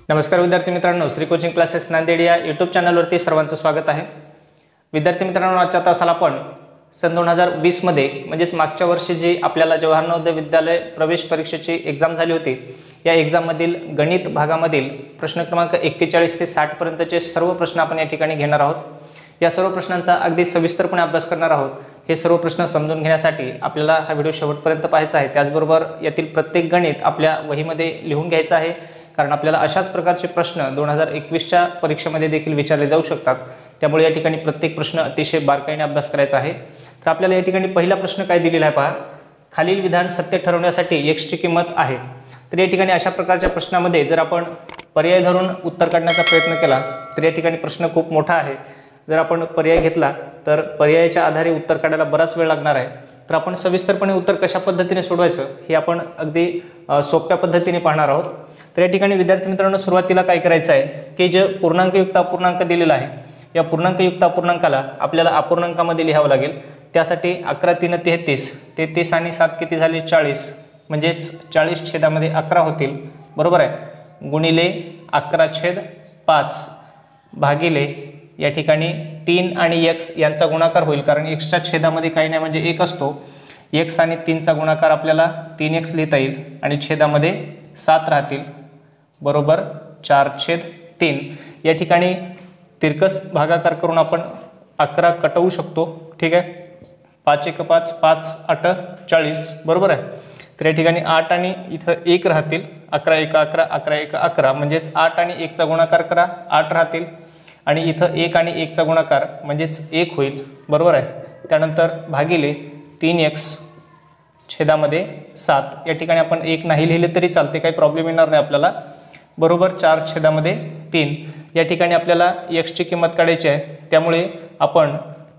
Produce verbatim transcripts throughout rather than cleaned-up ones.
नमस्कार विद्यार्थी मित्रांनो, श्री कोचिंग क्लासेस नांदेड या यूट्यूब चॅनलवरती सर्वांचं स्वागत आहे। विद्यार्थी मित्रांनो, आजच्या तासाला आपण सन दोन हजार वीस मध्ये म्हणजेच मागच्या वर्षी जी आपल्याला जवाहर नवोदय विद्यालय प्रवेश परीक्षेची एग्जाम झाली होती, या एग्जाम मधील गणित भागामधील प्रश्न क्रमांक एक्केचाळीस ते साठ पर्यंतचे सर्व प्रश्न आपण या ठिकाणी घेणार आहोत। या सर्व प्रश्नांचा अगदी सविस्तरपणे अभ्यास करणार आहोत। हे सर्व प्रश्न समजून घेण्यासाठी आपल्याला हा व्हिडिओ शेवटपर्यंत पाहायचा आहे। त्याचबरोबर यातील प्रत्येक गणित आपल्या वहीमध्ये लिहून घ्यायचं आहे, कारण आपल्याला अशाच प्रकारचे प्रश्न दोन हजार एकवीसच्या परीक्षेमध्ये देखील विचारले जाऊ शकतात। त्यामुळे या ठिकाणी प्रत्येक प्रश्न अतिशय बारकाईने अभ्यास करायचा आहे। तर आपल्याला या ठिकाणी पहिला प्रश्न काय दिलेला आहे पहा, खालील विधान सत्य ठरवण्यासाठी x ची किंमत आहे। तर या ठिकाणी अशा प्रकारच्या प्रश्नामध्ये जर आपण पर्याय धरून उत्तर काढण्याचा प्रयत्न केला तर या ठिकाणी प्रश्न खूप मोठा आहे। जर आपण पर्याय घेतला तर पर्यायाच्या आधारे उत्तर काढायला बराच वेळ लागणार आहे। तर आपण सविस्तरपणे उत्तर कशा पद्धतीने सोडवायचं हे आपण अगदी सोप्या पद्धतीने पाहणार आहोत। तर या ठिकाणी विद्यार्थी मित्रांनो, सुरुवातीला काय करायचं आहे की जे पूर्णांकयुक्त अपूर्णांक दिलेला आहे, या पूर्णांकयुक्त अपूर्णांकाला आपल्याला अपूर्णांकामध्ये लिहावं लागेल। त्यासाठी अकरा तीन तेहतीस, तेहतीस आणि सात किती झाले चाळीस, म्हणजेच चाळीस छेदामध्ये अकरा होतील, बरोबर आहे। गुणिले अकरा छेद पाच भागिले या ठिकाणी तीन आणि एक्स यांचा गुणाकार होईल, कारण एक्सच्या छेदामध्ये काही नाही म्हणजे एक असतो। एक्स आणि तीनचा गुणाकार आपल्याला तीन एक्स लिहिता येईल आणि छेदामध्ये सात राहतील, बरोबर चार छेद तीन। या ठिकाणी तिरकस भागाकार करून आपण अकरा कटवू शकतो, ठीक आहे। पाच एक पाच, पाच आठ चाळीस, बरोबर आहे। तर या ठिकाणी आठ आणि इथं एक राहतील, अकरा एक अकरा, अकरा एक अकरा, म्हणजेच आठ आणि एकचा गुणाकार करा, आठ राहतील आणि इथं एक आणि एकचा गुणाकार म्हणजेच एक होईल, बरोबर आहे। त्यानंतर भागिले तीन एक्स छेदामध्ये सात, या ठिकाणी आपण एक नाही लिहिले तरी चालते, काही प्रॉब्लेम येणार नाही आपल्याला, बरोबर चार छेदामध्ये तीन। या ठिकाणी आपल्याला एक्सची किंमत काढायची आहे, त्यामुळे आपण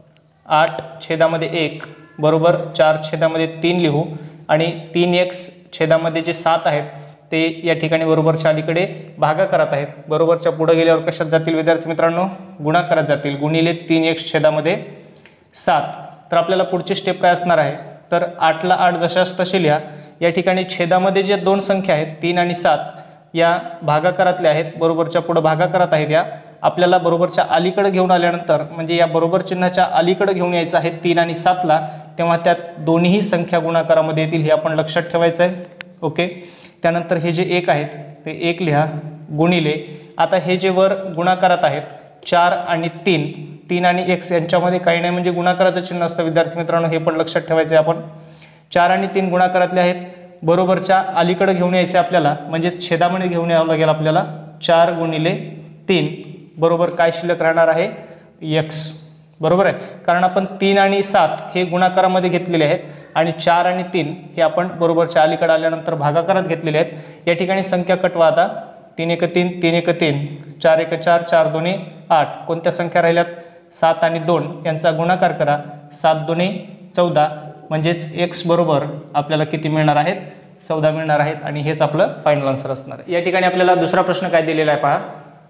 आठ छेदामध्ये एक बरोबर चार छेदामध्ये तीन लिहू आणि तीन एक्स छेदामध्ये जे सात आहेत ते या ठिकाणी बरोबरच्या अलीकडे भागाकारात आहेत। बरोबरच्या पुढे गेल्यावर कशात जातील विद्यार्थी मित्रांनो, गुणाकारात जातील। गुणिले तीन एक्स छेदामध्ये सात। तर आपल्याला पुढची स्टेप काय असणार आहे, तर आठला आठ जशास तसे लिहा। या ठिकाणी छेदामध्ये जे दोन संख्या आहेत तीन आणि सात या भागाकारातल्या आहेत, बरोबरच्या पुढे भागाकारात आहेत। या आपल्याला बरोबरच्या अलीकडे घेऊन आल्यानंतर म्हणजे या बरोबर चिन्हाच्या अलीकडे घेऊन यायचं आहे तीन आणि सातला, तेव्हा त्या दोन्ही संख्या गुणाकारामध्ये येतील, हे आपण लक्षात ठेवायचं आहे, ओके। त्यानंतर हे जे एक आहेत ते एक लिहा, गुणिले आता हे जे वर गुणाकारात आहेत चार आणि तीन, तीन आणि एक्स यांच्यामध्ये काही नाही म्हणजे गुणाकाराचं चिन्ह असतं विद्यार्थी मित्रांनो, हे पण लक्षात ठेवायचं आहे आपण। चार आणि तीन गुणाकारातले आहेत, बरोबरच्या अलीकडे घेऊन यायचे आपल्याला, म्हणजे छेदामध्ये घेऊन यावं लागेल आपल्याला। चार गुणिले तीन बरोबर काय शिल्लक राहणार आहे, एक्स, बरोबर आहे। कारण आपण तीन आणि सात हे गुणाकारामध्ये घेतलेले आहेत आणि चार आणि तीन हे आपण बरोबरच्या अलीकडे आल्यानंतर भागाकारात घेतलेले आहेत। या ठिकाणी संख्या कटवा आता, तीन एक तीन, तीन एक तीन, चार एक चार, चार दोन्ही आठ, कोणत्या संख्या राहिल्यात, सात आणि दोन यांचा गुणाकार करा, सात दोन्ही चौदा, म्हणजेच एक्स बरोबर आपल्याला किती मिळणार आहेत, चौदा मिळणार आहेत आणि हेच आपलं फायनल आन्सर असणार आहे। या ठिकाणी आपल्याला दुसरा प्रश्न काय दिलेला आहे पहा,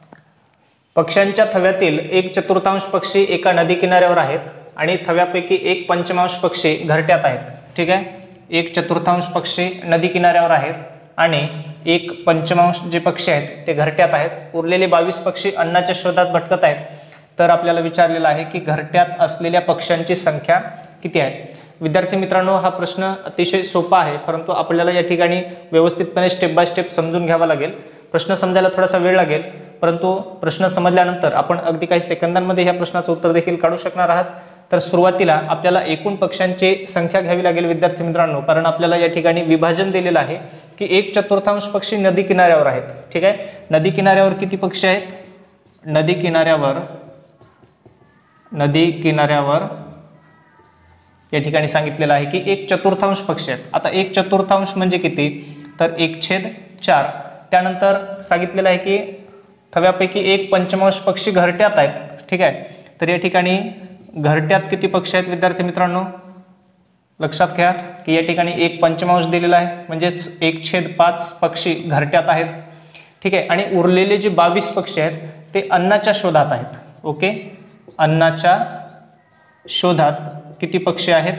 पक्ष्यांच्या थव्यातील एक चतुर्थांश पक्षी एका नदी किनाऱ्यावर आहेत आणि थव्यापैकी एक पंचमांश पक्षी घरट्यात आहेत, ठीक आहे। एक चतुर्थांश पक्षी नदी किनाऱ्यावर आहेत आणि एक पंचमांश जे पक्षी आहेत ते घरट्यात आहेत। उरलेले बावीस पक्षी अन्नाच्या शोधात भटकत आहेत। तर आपल्याला विचारलेला आहे की घरट्यात असलेल्या पक्ष्यांची संख्या किती आहे। विद्यार्थी मित्रांनो, हा प्रश्न अतिशय सोपा आहे, परंतु आपल्याला या ठिकाणी व्यवस्थितपणे स्टेप बाय स्टेप समजून घ्यावा लागेल। प्रश्न समजायला थोडासा वेळ लागेल, परंतु प्रश्न समजल्यानंतर आपण अगदी काही सेकंदांमध्ये ह्या प्रश्नाचं उत्तर देखील काढू शकणार आहात। तर सुरुवातीला आपल्याला एकूण पक्ष्यांची संख्या घ्यावी लागेल विद्यार्थी मित्रांनो, कारण आपल्याला या ठिकाणी विभाजन दिलेलं आहे की एक चतुर्थांश पक्षी नदी किनाऱ्यावर आहेत, ठीक आहे। नदी किनाऱ्यावर किती पक्षी आहेत, नदी किनाऱ्यावर नदी किनाऱ्यावर या ठिकाणी सांगितलेलं आहे की एक चतुर्थांश पक्षी आहेत। आता एक चतुर्थांश म्हणजे किती, तर एक छेद चार। त्यानंतर सांगितलेलं आहे की थव्यापैकी एक पंचमांश पक्षी घरट्यात आहेत, ठीक आहे। तर या ठिकाणी घरट्यात किती पक्षी आहेत विद्यार्थी मित्रांनो, लक्षात घ्या की या ठिकाणी एक पंचमांश दिलेला आहे, म्हणजेच एक छेद पाच पक्षी घरट्यात आहेत, ठीक आहे। आणि उरलेले जे बावीस पक्षी आहेत ते अन्नाच्या शोधात आहेत, ओके। अन्नाच्या शोधात किती पक्षी आहेत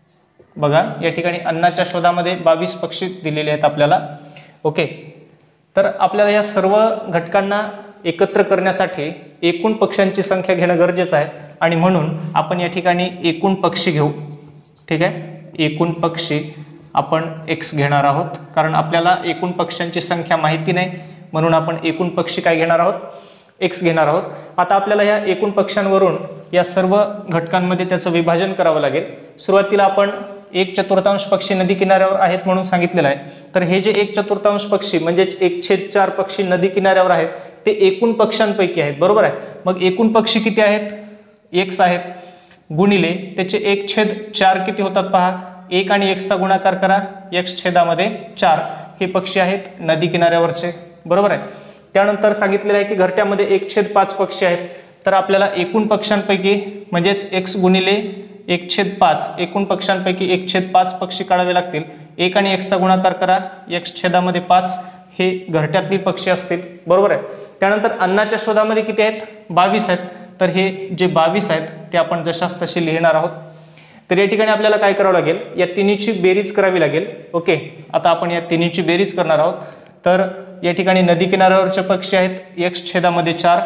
बघा, या ठिकाणी अन्नाच्या शोधामध्ये बावीस पक्षी दिलेले आहेत आपल्याला, ओके। तर आपल्याला या सर्व घटकांना एकत्र करण्यासाठी एकूण पक्षांची संख्या घेणं गरजेचं आहे आणि म्हणून आपण या ठिकाणी एकूण पक्षी घेऊ. ठीक आहे, एकूण पक्षी आपण एक्स घेणार आहोत कारण आपल्याला एकूण पक्षांची संख्या माहिती नाही, म्हणून आपण एकूण पक्षी काय घेणार आहोत, एक्स घेणार आहोत. आता आपल्याला या एकूण पक्षांवरून या सर्व घटकांमध्ये त्याचं विभाजन करावं लागेल. सुरुवातीला आपण एक चतुर्थांश पक्षी नदी किनाऱ्यावर आहेत म्हणून सांगितलेलं आहे. तर हे जे एक चतुर्थांश पक्षी म्हणजेच एक छेद चार पक्षी नदी किनाऱ्यावर आहेत ते एकूण पक्षांपैकी आहेत, बरोबर आहे. मग एकूण पक्षी किती आहेत, एक्स आहेत, गुणिले त्याचे एक छेद चार किती होतात पहा, एक आणि एक्सचा गुणाकार करा, एक्स छेदामध्ये चार हे पक्षी आहेत नदी किनाऱ्यावरचे, बरोबर आहे. त्यानंतर सांगितलेलं आहे की घरट्यामध्ये एक छेद पाच पक्षी आहेत. तर आपल्याला एकूण पक्षांपैकी म्हणजेच एक्स गुणिले एक छेद पाच एकूण पक्षांपैकी एक छेद पाच पक्षी काढावे लागतील. एक आणि एक्सचा गुणाकार करा, एक्स छेदामध्ये पाच हे घरट्यातली पक्षी असतील, बरोबर आहे. त्यानंतर अन्नाच्या शोधामध्ये किती आहेत, बावीस आहेत. तर हे जे बावीस आहेत ते आपण जशास तसे लिहिणार आहोत. तर या ठिकाणी आपल्याला काय करावं लागेल, या तिन्हीची बेरीज करावी लागेल. ओके, आता आपण या तिन्हीची बेरीज करणार आहोत. तर या ठिकाणी नदी किनाऱ्यावरचे पक्षी आहेत एक्स छेदामध्ये चार,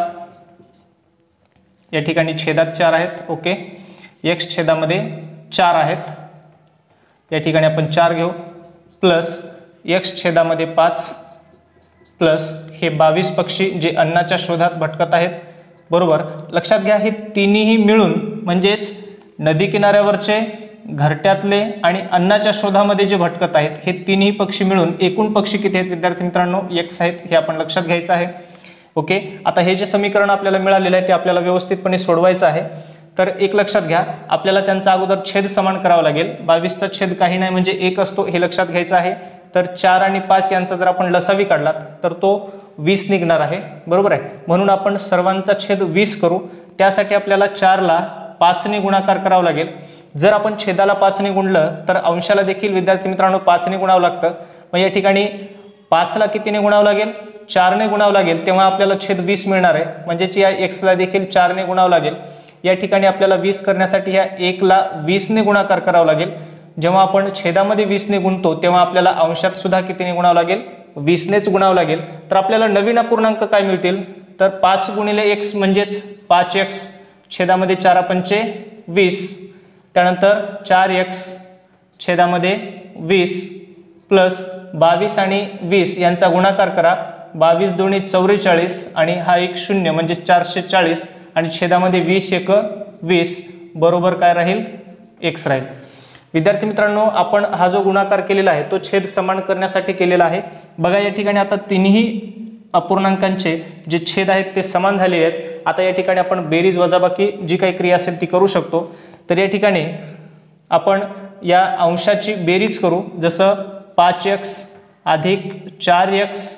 या ठिकाणी छेदात चार आहेत. ओके, एक्स छेदामध्ये चार आहेत, या ठिकाणी आपण चार घेऊ, प्लस एक्स छेदामध्ये पाच, प्लस हे बावीस पक्षी जे अन्नाच्या शोधात भटकत आहेत, बरोबर. लक्षात घ्या हे तिन्ही मिळून म्हणजेच नदी किनाऱ्यावरचे, घरट्यातले आणि अन्नाच्या शोधामध्ये जे भटकत आहेत हे तिन्ही पक्षी मिळून एकूण पक्षी किती आहेत विद्यार्थी मित्रांनो, एक्स आहेत. हे आपण लक्षात घ्यायचं आहे. ओके, आता हे जे समीकरण आपल्याला मिळालेलं आहे ते आपल्याला व्यवस्थितपणे सोडवायचं आहे. तर एक लक्षात घ्या, आपल्याला त्यांचा अगोदर छेद समान करावा लागेल. बावीसचा छेद काही नाही म्हणजे एक असतो हे लक्षात घ्यायचं आहे. तर चार आणि पाच यांचा जर आपण लसावी काढलात तर तो वीस निघणार आहे, बरोबर आहे. म्हणून आपण सर्वांचा छेद वीस करू. त्यासाठी आपल्याला चारला पाचने गुणाकार करावा लागेल. जर आपण छेदाला पाचने गुणलं तर अंशाला देखील विद्यार्थी मित्रांनो पाचने गुणावं लागतं. मग या ठिकाणी पाचला कितीने गुणावं लागेल, चारने गुणावं लागेल, तेव्हा आपल्याला छेद वीस मिळणार आहे. म्हणजेच या एक्सला देखील चारने गुणावं लागेल. या ठिकाणी आपल्याला वीस करण्यासाठी ह्या एकला वीसने गुणाकार करावा लागेल. जेव्हा आपण छेदामध्ये वीसने गुणतो तेव्हा आपल्याला अंशात सुद्धा कितीने गुणावं लागेल, वीसनेच गुणावं लागेल. तर आपल्याला नवीन अपूर्णांक काय मिळतील, तर पाच गुणिले एक्स म्हणजेच पाच एक्स छेदामध्ये चार पंचे वीस, त्यानंतर चार एक्स छेदामध्ये वीस, प्लस बावीस आणि वीस यांचा गुणाकार करा, बावीस दोन्ही चौवेचाळीस आणि हा एक शून्य म्हणजे चारशे चाळीस आणि छेदामध्ये वीस एक वीस, बरोबर काय राहील, एक्स राहील. विद्यार्थी मित्रांनो, आपण हा जो गुणाकार केलेला आहे तो छेद समान करण्यासाठी केलेला आहे. बघा या ठिकाणी आता तिन्ही अपूर्णांकांचे जे छेद आहेत ते समान झालेले आहेत. आता या ठिकाणी आपण बेरीज वजाबाकी जी काही क्रिया असेल ती करू शकतो. तर या ठिकाणी आपण या अंशाची बेरीज करू, जसं पाच एक्स अधिक चार एक्स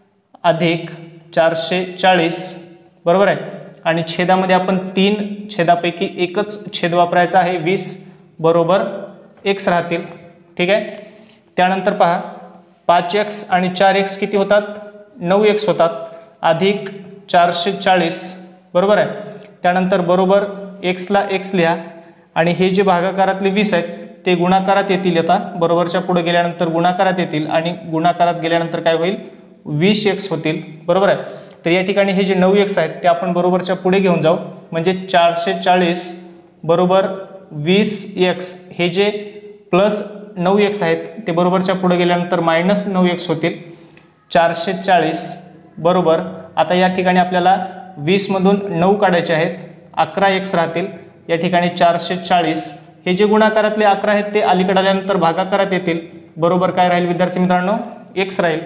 अधिक चारशे चाळीस, बरोबर आहे. आणि छेदामध्ये आपण तीन छेदापैकी एकच छेद वापरायचा आहे, वीस, बरोबर एक्स राहतील. ठीक आहे. त्यानंतर पहा पाच एक्स आणि चार एक्स किती होतात, नऊ एक्स होतात, अधिक चारशे चाळीस, बरोबर आहे. त्यानंतर बरोबर एक्सला एक्स लिहा आणि हे जे भागाकारातले वीस आहेत ते गुणाकारात येतील. आता बरोबरच्या पुढे गेल्यानंतर गुणाकारात येतील आणि गुणाकारात गेल्यानंतर काय होईल, वीस एक्स होतील, बरोबर आहे. तर या ठिकाणी हे जे नऊ एक्स आहेत ते आपण बरोबरच्या पुढे घेऊन जाऊ, म्हणजे चारशे चाळीस बरोबर वीस एक्स, हे जे प्लस नऊ एक्स आहेत ते बरोबरच्या पुढे गेल्यानंतर मायनस नऊ एक्स होतील. चारशे चाळीस बरोबर, आता या ठिकाणी आपल्याला वीस मधून नऊ काढायचे आहेत, अकरा एक्स राहतील. या ठिकाणी चारशे चाळीस हे जे गुणाकारातले अकरा आहेत ते अलीकडे आल्यानंतर भागाकारात येतील, बरोबर काय राहील विद्यार्थी मित्रांनो, एक्स राहील.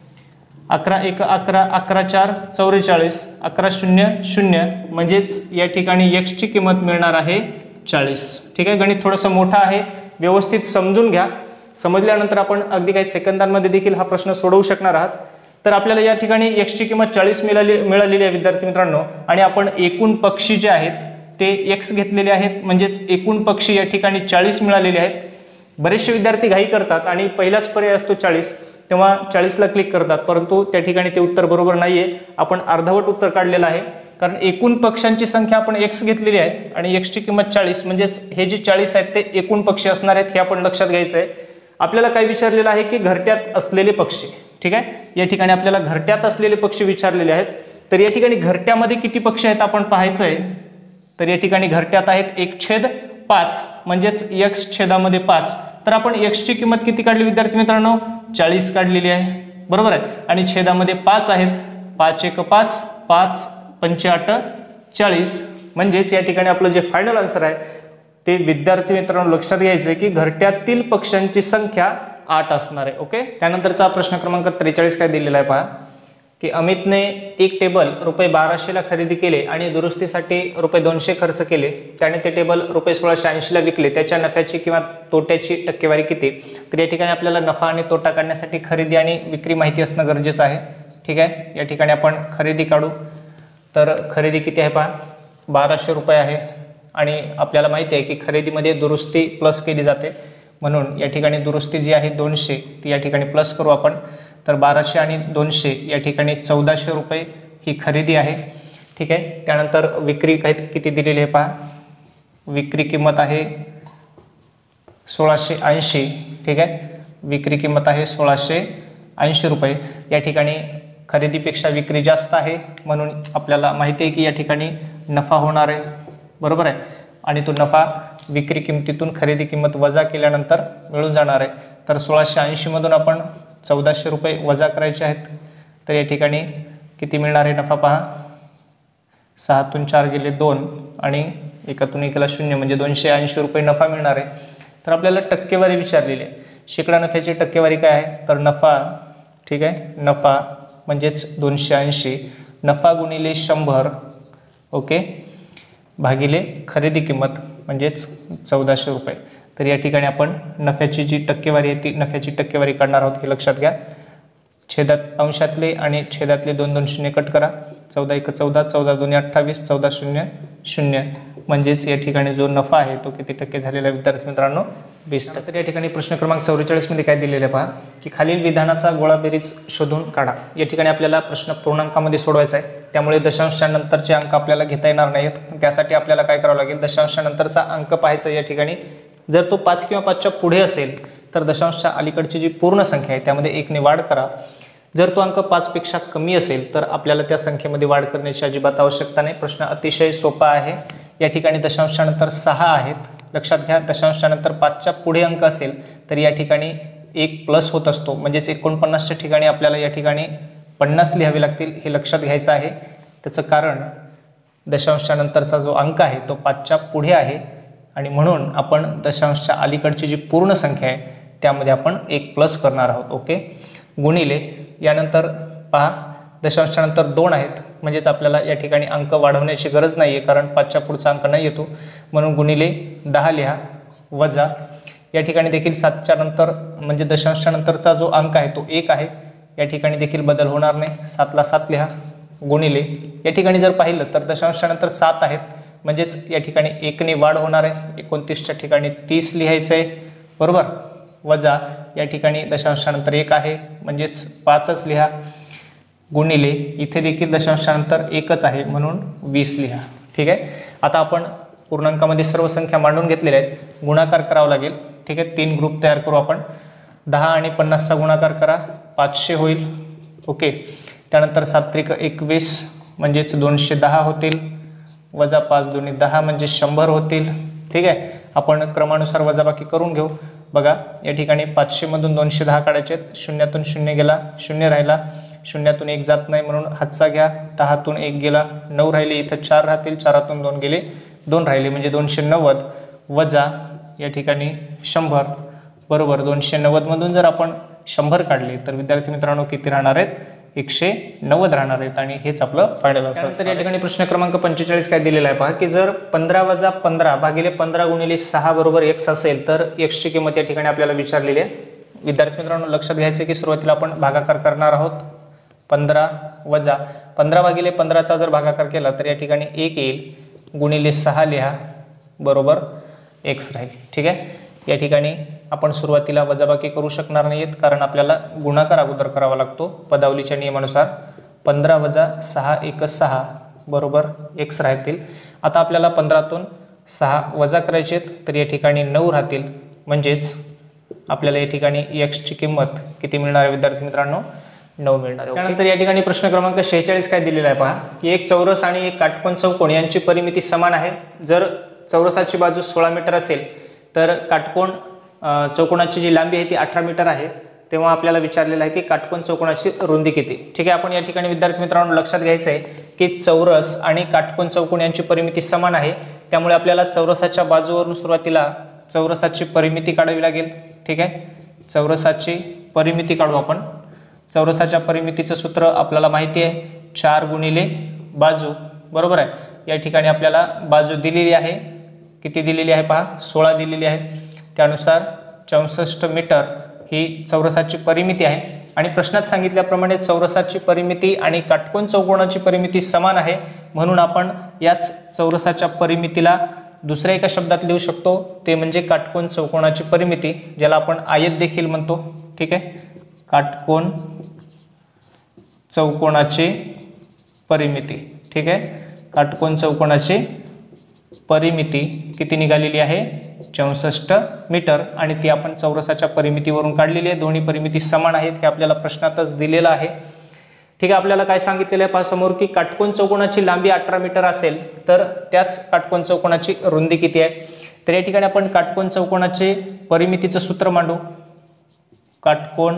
अकरा एक अकरा, अकरा चार चौवेचाळीस, अकरा शून्य शून्य, म्हणजेच या ठिकाणी एक्सची किंमत मिळणार आहे चाळीस. ठीक आहे. गणित थोडंसं मोठं आहे, व्यवस्थित समजून घ्या. समजल्यानंतर आपण अगदी काही सेकंदांमध्ये देखील हा प्रश्न सोडवू शकणार आहात. तर आपल्याला या ठिकाणी एक्सची किंमत चाळीस मिळाली मिळालेली आहे विद्यार्थी मित्रांनो, आणि आपण एकूण पक्षी जे आहेत ते एक्स घेतलेले आहेत, म्हणजेच एकूण पक्षी या ठिकाणी चाळीस मिळालेले आहेत. बरेचसे विद्यार्थी घाई करतात आणि पहिलाच पर्याय असतो चाळीस, तेव्हा चाळीसला क्लिक करतात, परंतु त्या ठिकाणी ते उत्तर बरोबर नाहीये. आपण अर्धवट उत्तर काढलेलं आहे, कारण एकूण पक्षांची संख्या आपण एक्स घेतलेली आहे आणि एक्सची किंमत चाळीस, म्हणजेच हे जे चाळीस आहेत ते एकूण पक्षी असणार आहेत, हे आपण लक्षात घ्यायचं आहे. आपल्याला काय विचारलेलं आहे की घरट्यात असलेले पक्षी. ठीक आहे. या ठिकाणी आपल्याला घरट्यात असलेले पक्ष विचारलेले आहेत. तर या ठिकाणी घरट्यामध्ये किती पक्ष आहेत आपण पाहायचं आहे. तर या ठिकाणी घरट्यात आहेत एक छेद पाच म्हणजेच एक्स छेदामध्ये पाच. तर आपण एक्सची किंमत किती काढली विद्यार्थी मित्रांनो, चाळीस काढलेली आहे, बरोबर आहे. आणि छेदामध्ये पाच आहेत, पाच एक पाच, पाच पंचे आठ चाळीस. म्हणजेच या ठिकाणी आपलं जे फायनल आन्सर आहे ते विद्यार्थी मित्रांनो लक्षात घ्यायचं आहे की घरट्यातील पक्षांची संख्या आठ असणार आहे. ओके. त्यानंतरचा प्रश्न क्रमांक त्रेचाळीस काय दिलेला आहे पहा की अमितने एक टेबल रुपये बाराशेला खरेदी केले आणि दुरुस्तीसाठी रुपये दोनशे खर्च केले. त्याने ते टेबल रुपये सोळाशे ऐंशीला विकले. त्याच्या नफ्याची किंवा तोट्याची टक्केवारी किती. तर या ठिकाणी आपल्याला नफा आणि तोटा काढण्यासाठी खरेदी आणि विक्री माहिती असणं गरजेचं आहे. ठीक आहे. या ठिकाणी आपण खरेदी काढू. तर खरेदी किती आहे पहा, बाराशे रुपये आहे आणि आपल्याला माहिती आहे की खरेदीमध्ये दुरुस्ती प्लस केली जाते, म्हणून या ठिकाणी दुरुस्ती जी आहे दोनशे ती या ठिकाणी प्लस करू आपण. तर बाराशे आणि दोनशे या ठिकाणी चौदाशे रुपये ही खरेदी आहे. ठीक आहे. त्यानंतर विक्री काही किती दिलेली आहे पहा, विक्री किंमत आहे सोळाशे ऐंशी. ठीक आहे. विक्री किंमत आहे सोळाशे ऐंशी रुपये. या ठिकाणी खरेदीपेक्षा विक्री जास्त आहे म्हणून आपल्याला माहिती आहे की या ठिकाणी नफा होणार आहे, बरोबर आहे. आणि तो नफा विक्री किंमतीतून खरेदी किंमत वजा केल्यानंतर मिळून जाणार आहे. तर सोळाशे ऐंशीमधून आपण चौदाशे रुपये वजा करायचे आहेत. तर या ठिकाणी किती मिळणार आहे नफा पहा, सहातून चार गेले दोन आणि एकातून एकाला शून्य म्हणजे दोनशे ऐंशी रुपये नफा मिळणार आहे. तर आपल्याला टक्केवारी विचारलेली आहे. शेकडा नफ्याची टक्केवारी काय आहे, तर नफा, ठीक आहे, नफा म्हणजेच दोनशे ऐंशी, नफा गुणिले शंभर, ओके, भागिले खरेदी किंमत म्हणजेच चौदाशे रुपये. तर या ठिकाणी आपण नफ्याची जी टक्केवारी आहे ती नफ्याची टक्केवारी काढणार आहोत हे लक्षात घ्या. छेदात अंशातले आणि छेदातले दोन दोन शून्य कट करा. चौदा एक चौदा, चौदा दोन्ही अठ्ठावीस, चौदा शून्य शून्य. म्हणजेच या ठिकाणी जो नफा आहे तो किती टक्के झालेला आहे विद्यार्थी मित्रांनो, वीस टक्के. तर या ठिकाणी प्रश्न क्रमांक चौवेचाळीस मध्ये काय दिलेलं आहे पहा की खालील विधानाचा गोळाबेरीज शोधून काढा. या ठिकाणी आपल्याला प्रश्न पूर्णांकामध्ये सोडवायचा आहे, त्यामुळे दशांशानंतरचे अंक आपल्याला घेता येणार नाहीत. त्यासाठी आपल्याला काय करावं लागेल, दशांशानंतरचा अंक पाहायचा. या ठिकाणी जर तो पाच किंवा पाचच्या पुढे असेल तर दशांशच्या अलीकडची जी पूर्ण संख्या आहे त्यामध्ये एकने वाढ करा. जर तो अंक पाच पेक्षा कमी असेल तर आपल्याला त्या संख्येमध्ये वाढ करण्याची अजिबात आवश्यकता नाही. प्रश्न अतिशय सोपा आहे. या ठिकाणी दशांशानंतर सहा आहेत, लक्षात घ्या. दशांशानंतर पाचच्या पुढे अंक असेल तर या ठिकाणी एक प्लस होत असतो, म्हणजेच एकोणपन्नासच्या ठिकाणी आपल्याला या ठिकाणी पन्नास लिहावे लागतील, हे लक्षात घ्यायचं आहे. त्याचं कारण दशांशानंतरचा जो अंक आहे तो पाचच्या पुढे आहे आणि म्हणून आपण दशांशच्या अलीकडची जी पूर्ण संख्या आहे त्यामध्ये आपण एक प्लस करणार आहोत. ओके. गुणिले यानंतर पहा दशांशानंतर दोन आहेत, म्हणजेच आपल्याला या ठिकाणी अंक वाढवण्याची गरज नाही आहे कारण पाचच्या पुढचा अंक नाही येतो, म्हणून गुणिले दहा लिहा. वजा या ठिकाणी देखील सातच्या नंतर म्हणजे दशांशानंतरचा जो अंक आहे तो एक आहे, या ठिकाणी देखील बदल होणार नाही. सातला सात लिहा. गुणिले या ठिकाणी जर पाहिलं तर दशांशानंतर सात आहेत, म्हणजेच या ठिकाणी एकने वाढ होणार आहे. एकोणतीसच्या ठिकाणी तीस लिहायचं आहे, बरोबर. वजा या ठिकाणी दशांशानंतर एक आहे म्हणजेच पाचच लिहा. गुणिले इथे देखील दशांशानंतर एकच आहे म्हणून वीस लिहा. ठीक आहे. आता आपण पूर्णांकामध्ये सर्व संख्या मांडून घेतलेल्या आहेत, गुणाकार करावा लागेल. ठीक आहे. तीन ग्रुप तयार करू आपण. दहा आणि पन्नासचा गुणाकार करा, पाचशे होईल. ओके. त्यानंतर सात्रिक एकवीस म्हणजेच दोनशे दहा होतील. वजा पाच दोन्ही दहा म्हणजे शंभर होतील. ठीक आहे. आपण क्रमानुसार वजाबाकी करून घेऊ. बघा या ठिकाणी पाचशे मधून दोनशे दहा काढायचे आहेत. शून्यातून शून्य गेला, शून्य राहिला. शून्यातून एक जात नाही म्हणून हातचा घ्या. दहातून एक गेला, नऊ राहिले. इथं चार राहतील, चारातून दोन गेले, दोन राहिले म्हणजे दोनशे नव्वद. वजा या ठिकाणी शंभर, बरोबर. दोनशे नव्वद मधून जर आपण शंभर काढले तर विद्यार्थी मित्रांनो किती राहणार आहेत, एकशे नव्वद राहणार आहेत आणि हेच आपलं फायनल असेल. तर या ठिकाणी प्रश्न क्रमांक पंचेचाळीस काय दिलेला आहे पहा की जर पंधरा वजा पंधरा भागिले पंधरा गुणिले सहा बरोबर एक्स असेल तर एक्सची किंमत या ठिकाणी आपल्याला विचारलेली आहे. विद्यार्थी मित्रांनो लक्षात घ्यायचं की सुरुवातीला आपण भागाकार करणार आहोत. पंधरा वजा पंधरा भागिले पंधराचा जर भागाकार केला तर या ठिकाणी एक येईल. गुणिले सहा लिहा, बरोबर एक्स राहील. ठीक आहे. या ठिकाणी आपण सुरुवातीला वजाबाकी करू शकणार नाहीत कारण आपल्याला गुणाकार अगोदर करावा लागतो पदावलीच्या नियमानुसार. पंधरा वजा सहा एक सहा, बरोबर एक्स राहतील. आता आपल्याला पंधरातून सहा वजा करायचे आहेत तर या ठिकाणी नऊ राहतील, म्हणजेच आपल्याला या ठिकाणी एक्सची किंमत किती मिळणार आहे विद्यार्थी मित्रांनो, नऊ मिळणार आहे. त्यानंतर या ठिकाणी प्रश्न क्रमांक शेहेचाळीस काय दिलेला आहे पहा, की एक चौरस आणि एक काटकोन चौकोन यांची परिमिती समान आहे. जर चौरसाची बाजू सोळा मीटर असेल तर काटकोन चौकोनाची जी लांबी आहे ती अठरा मीटर आहे. तेव्हा आपल्याला विचारलेलं आहे की काटकोन चौकोनाची रुंदी किती. ठीक आहे, आपण या ठिकाणी विद्यार्थी मित्रांनो लक्षात घ्यायचं आहे की चौरस आणि काटकोन चौकोन यांची परिमिती समान आहे. त्यामुळे आपल्याला चौरसाच्या बाजूवरून सुरुवातीला चौरसाची परिमिती काढावी लागेल. ठीक आहे, चौरसाची परिमिती काढू आपण. चौरसाच्या परिमितीचं सूत्र आपल्याला माहिती आहे, चार गुणिले बाजू, बरोबर आहे. या ठिकाणी आपल्याला बाजू दिलेली आहे, किती दिलेली आहे पहा, सोळा दिलेली आहे. त्यानुसार चौसष्ट मीटर ही चौरसाची परिमिती आहे. आणि प्रश्नात सांगितल्याप्रमाणे चौरसाची परिमिती आणि काटकोन चौकोनाची परिमिती समान आहे, म्हणून आपण याच चौरसाच्या परिमितीला दुसऱ्या एका शब्दात लिहू शकतो, ते म्हणजे काटकोन चौकोनाची परिमिती, ज्याला आपण आयत देखील म्हणतो. ठीक आहे, काटकोन चौकोनाची परिमिती. ठीक आहे, काटकोन चौकोनाची परिमिती किती निघालेली आहे, चौसष्ट मीटर, आणि ती आपण चौरसाच्या परिमितीवरून काढलेली आहे. दोन्ही परिमिती समान आहेत हे आपल्याला प्रश्नातच दिलेलं आहे. ठीक आहे, आपल्याला काय सांगितलेलं आहे पहा समोर, की काटकोन चौकोनाची लांबी अठरा मीटर असेल तर त्याच काटकोन चौकोनाची रुंदी किती आहे. तर या ठिकाणी आपण काटकोन चौकोनाचे परिमितीचं सूत्र मांडू. काटकोन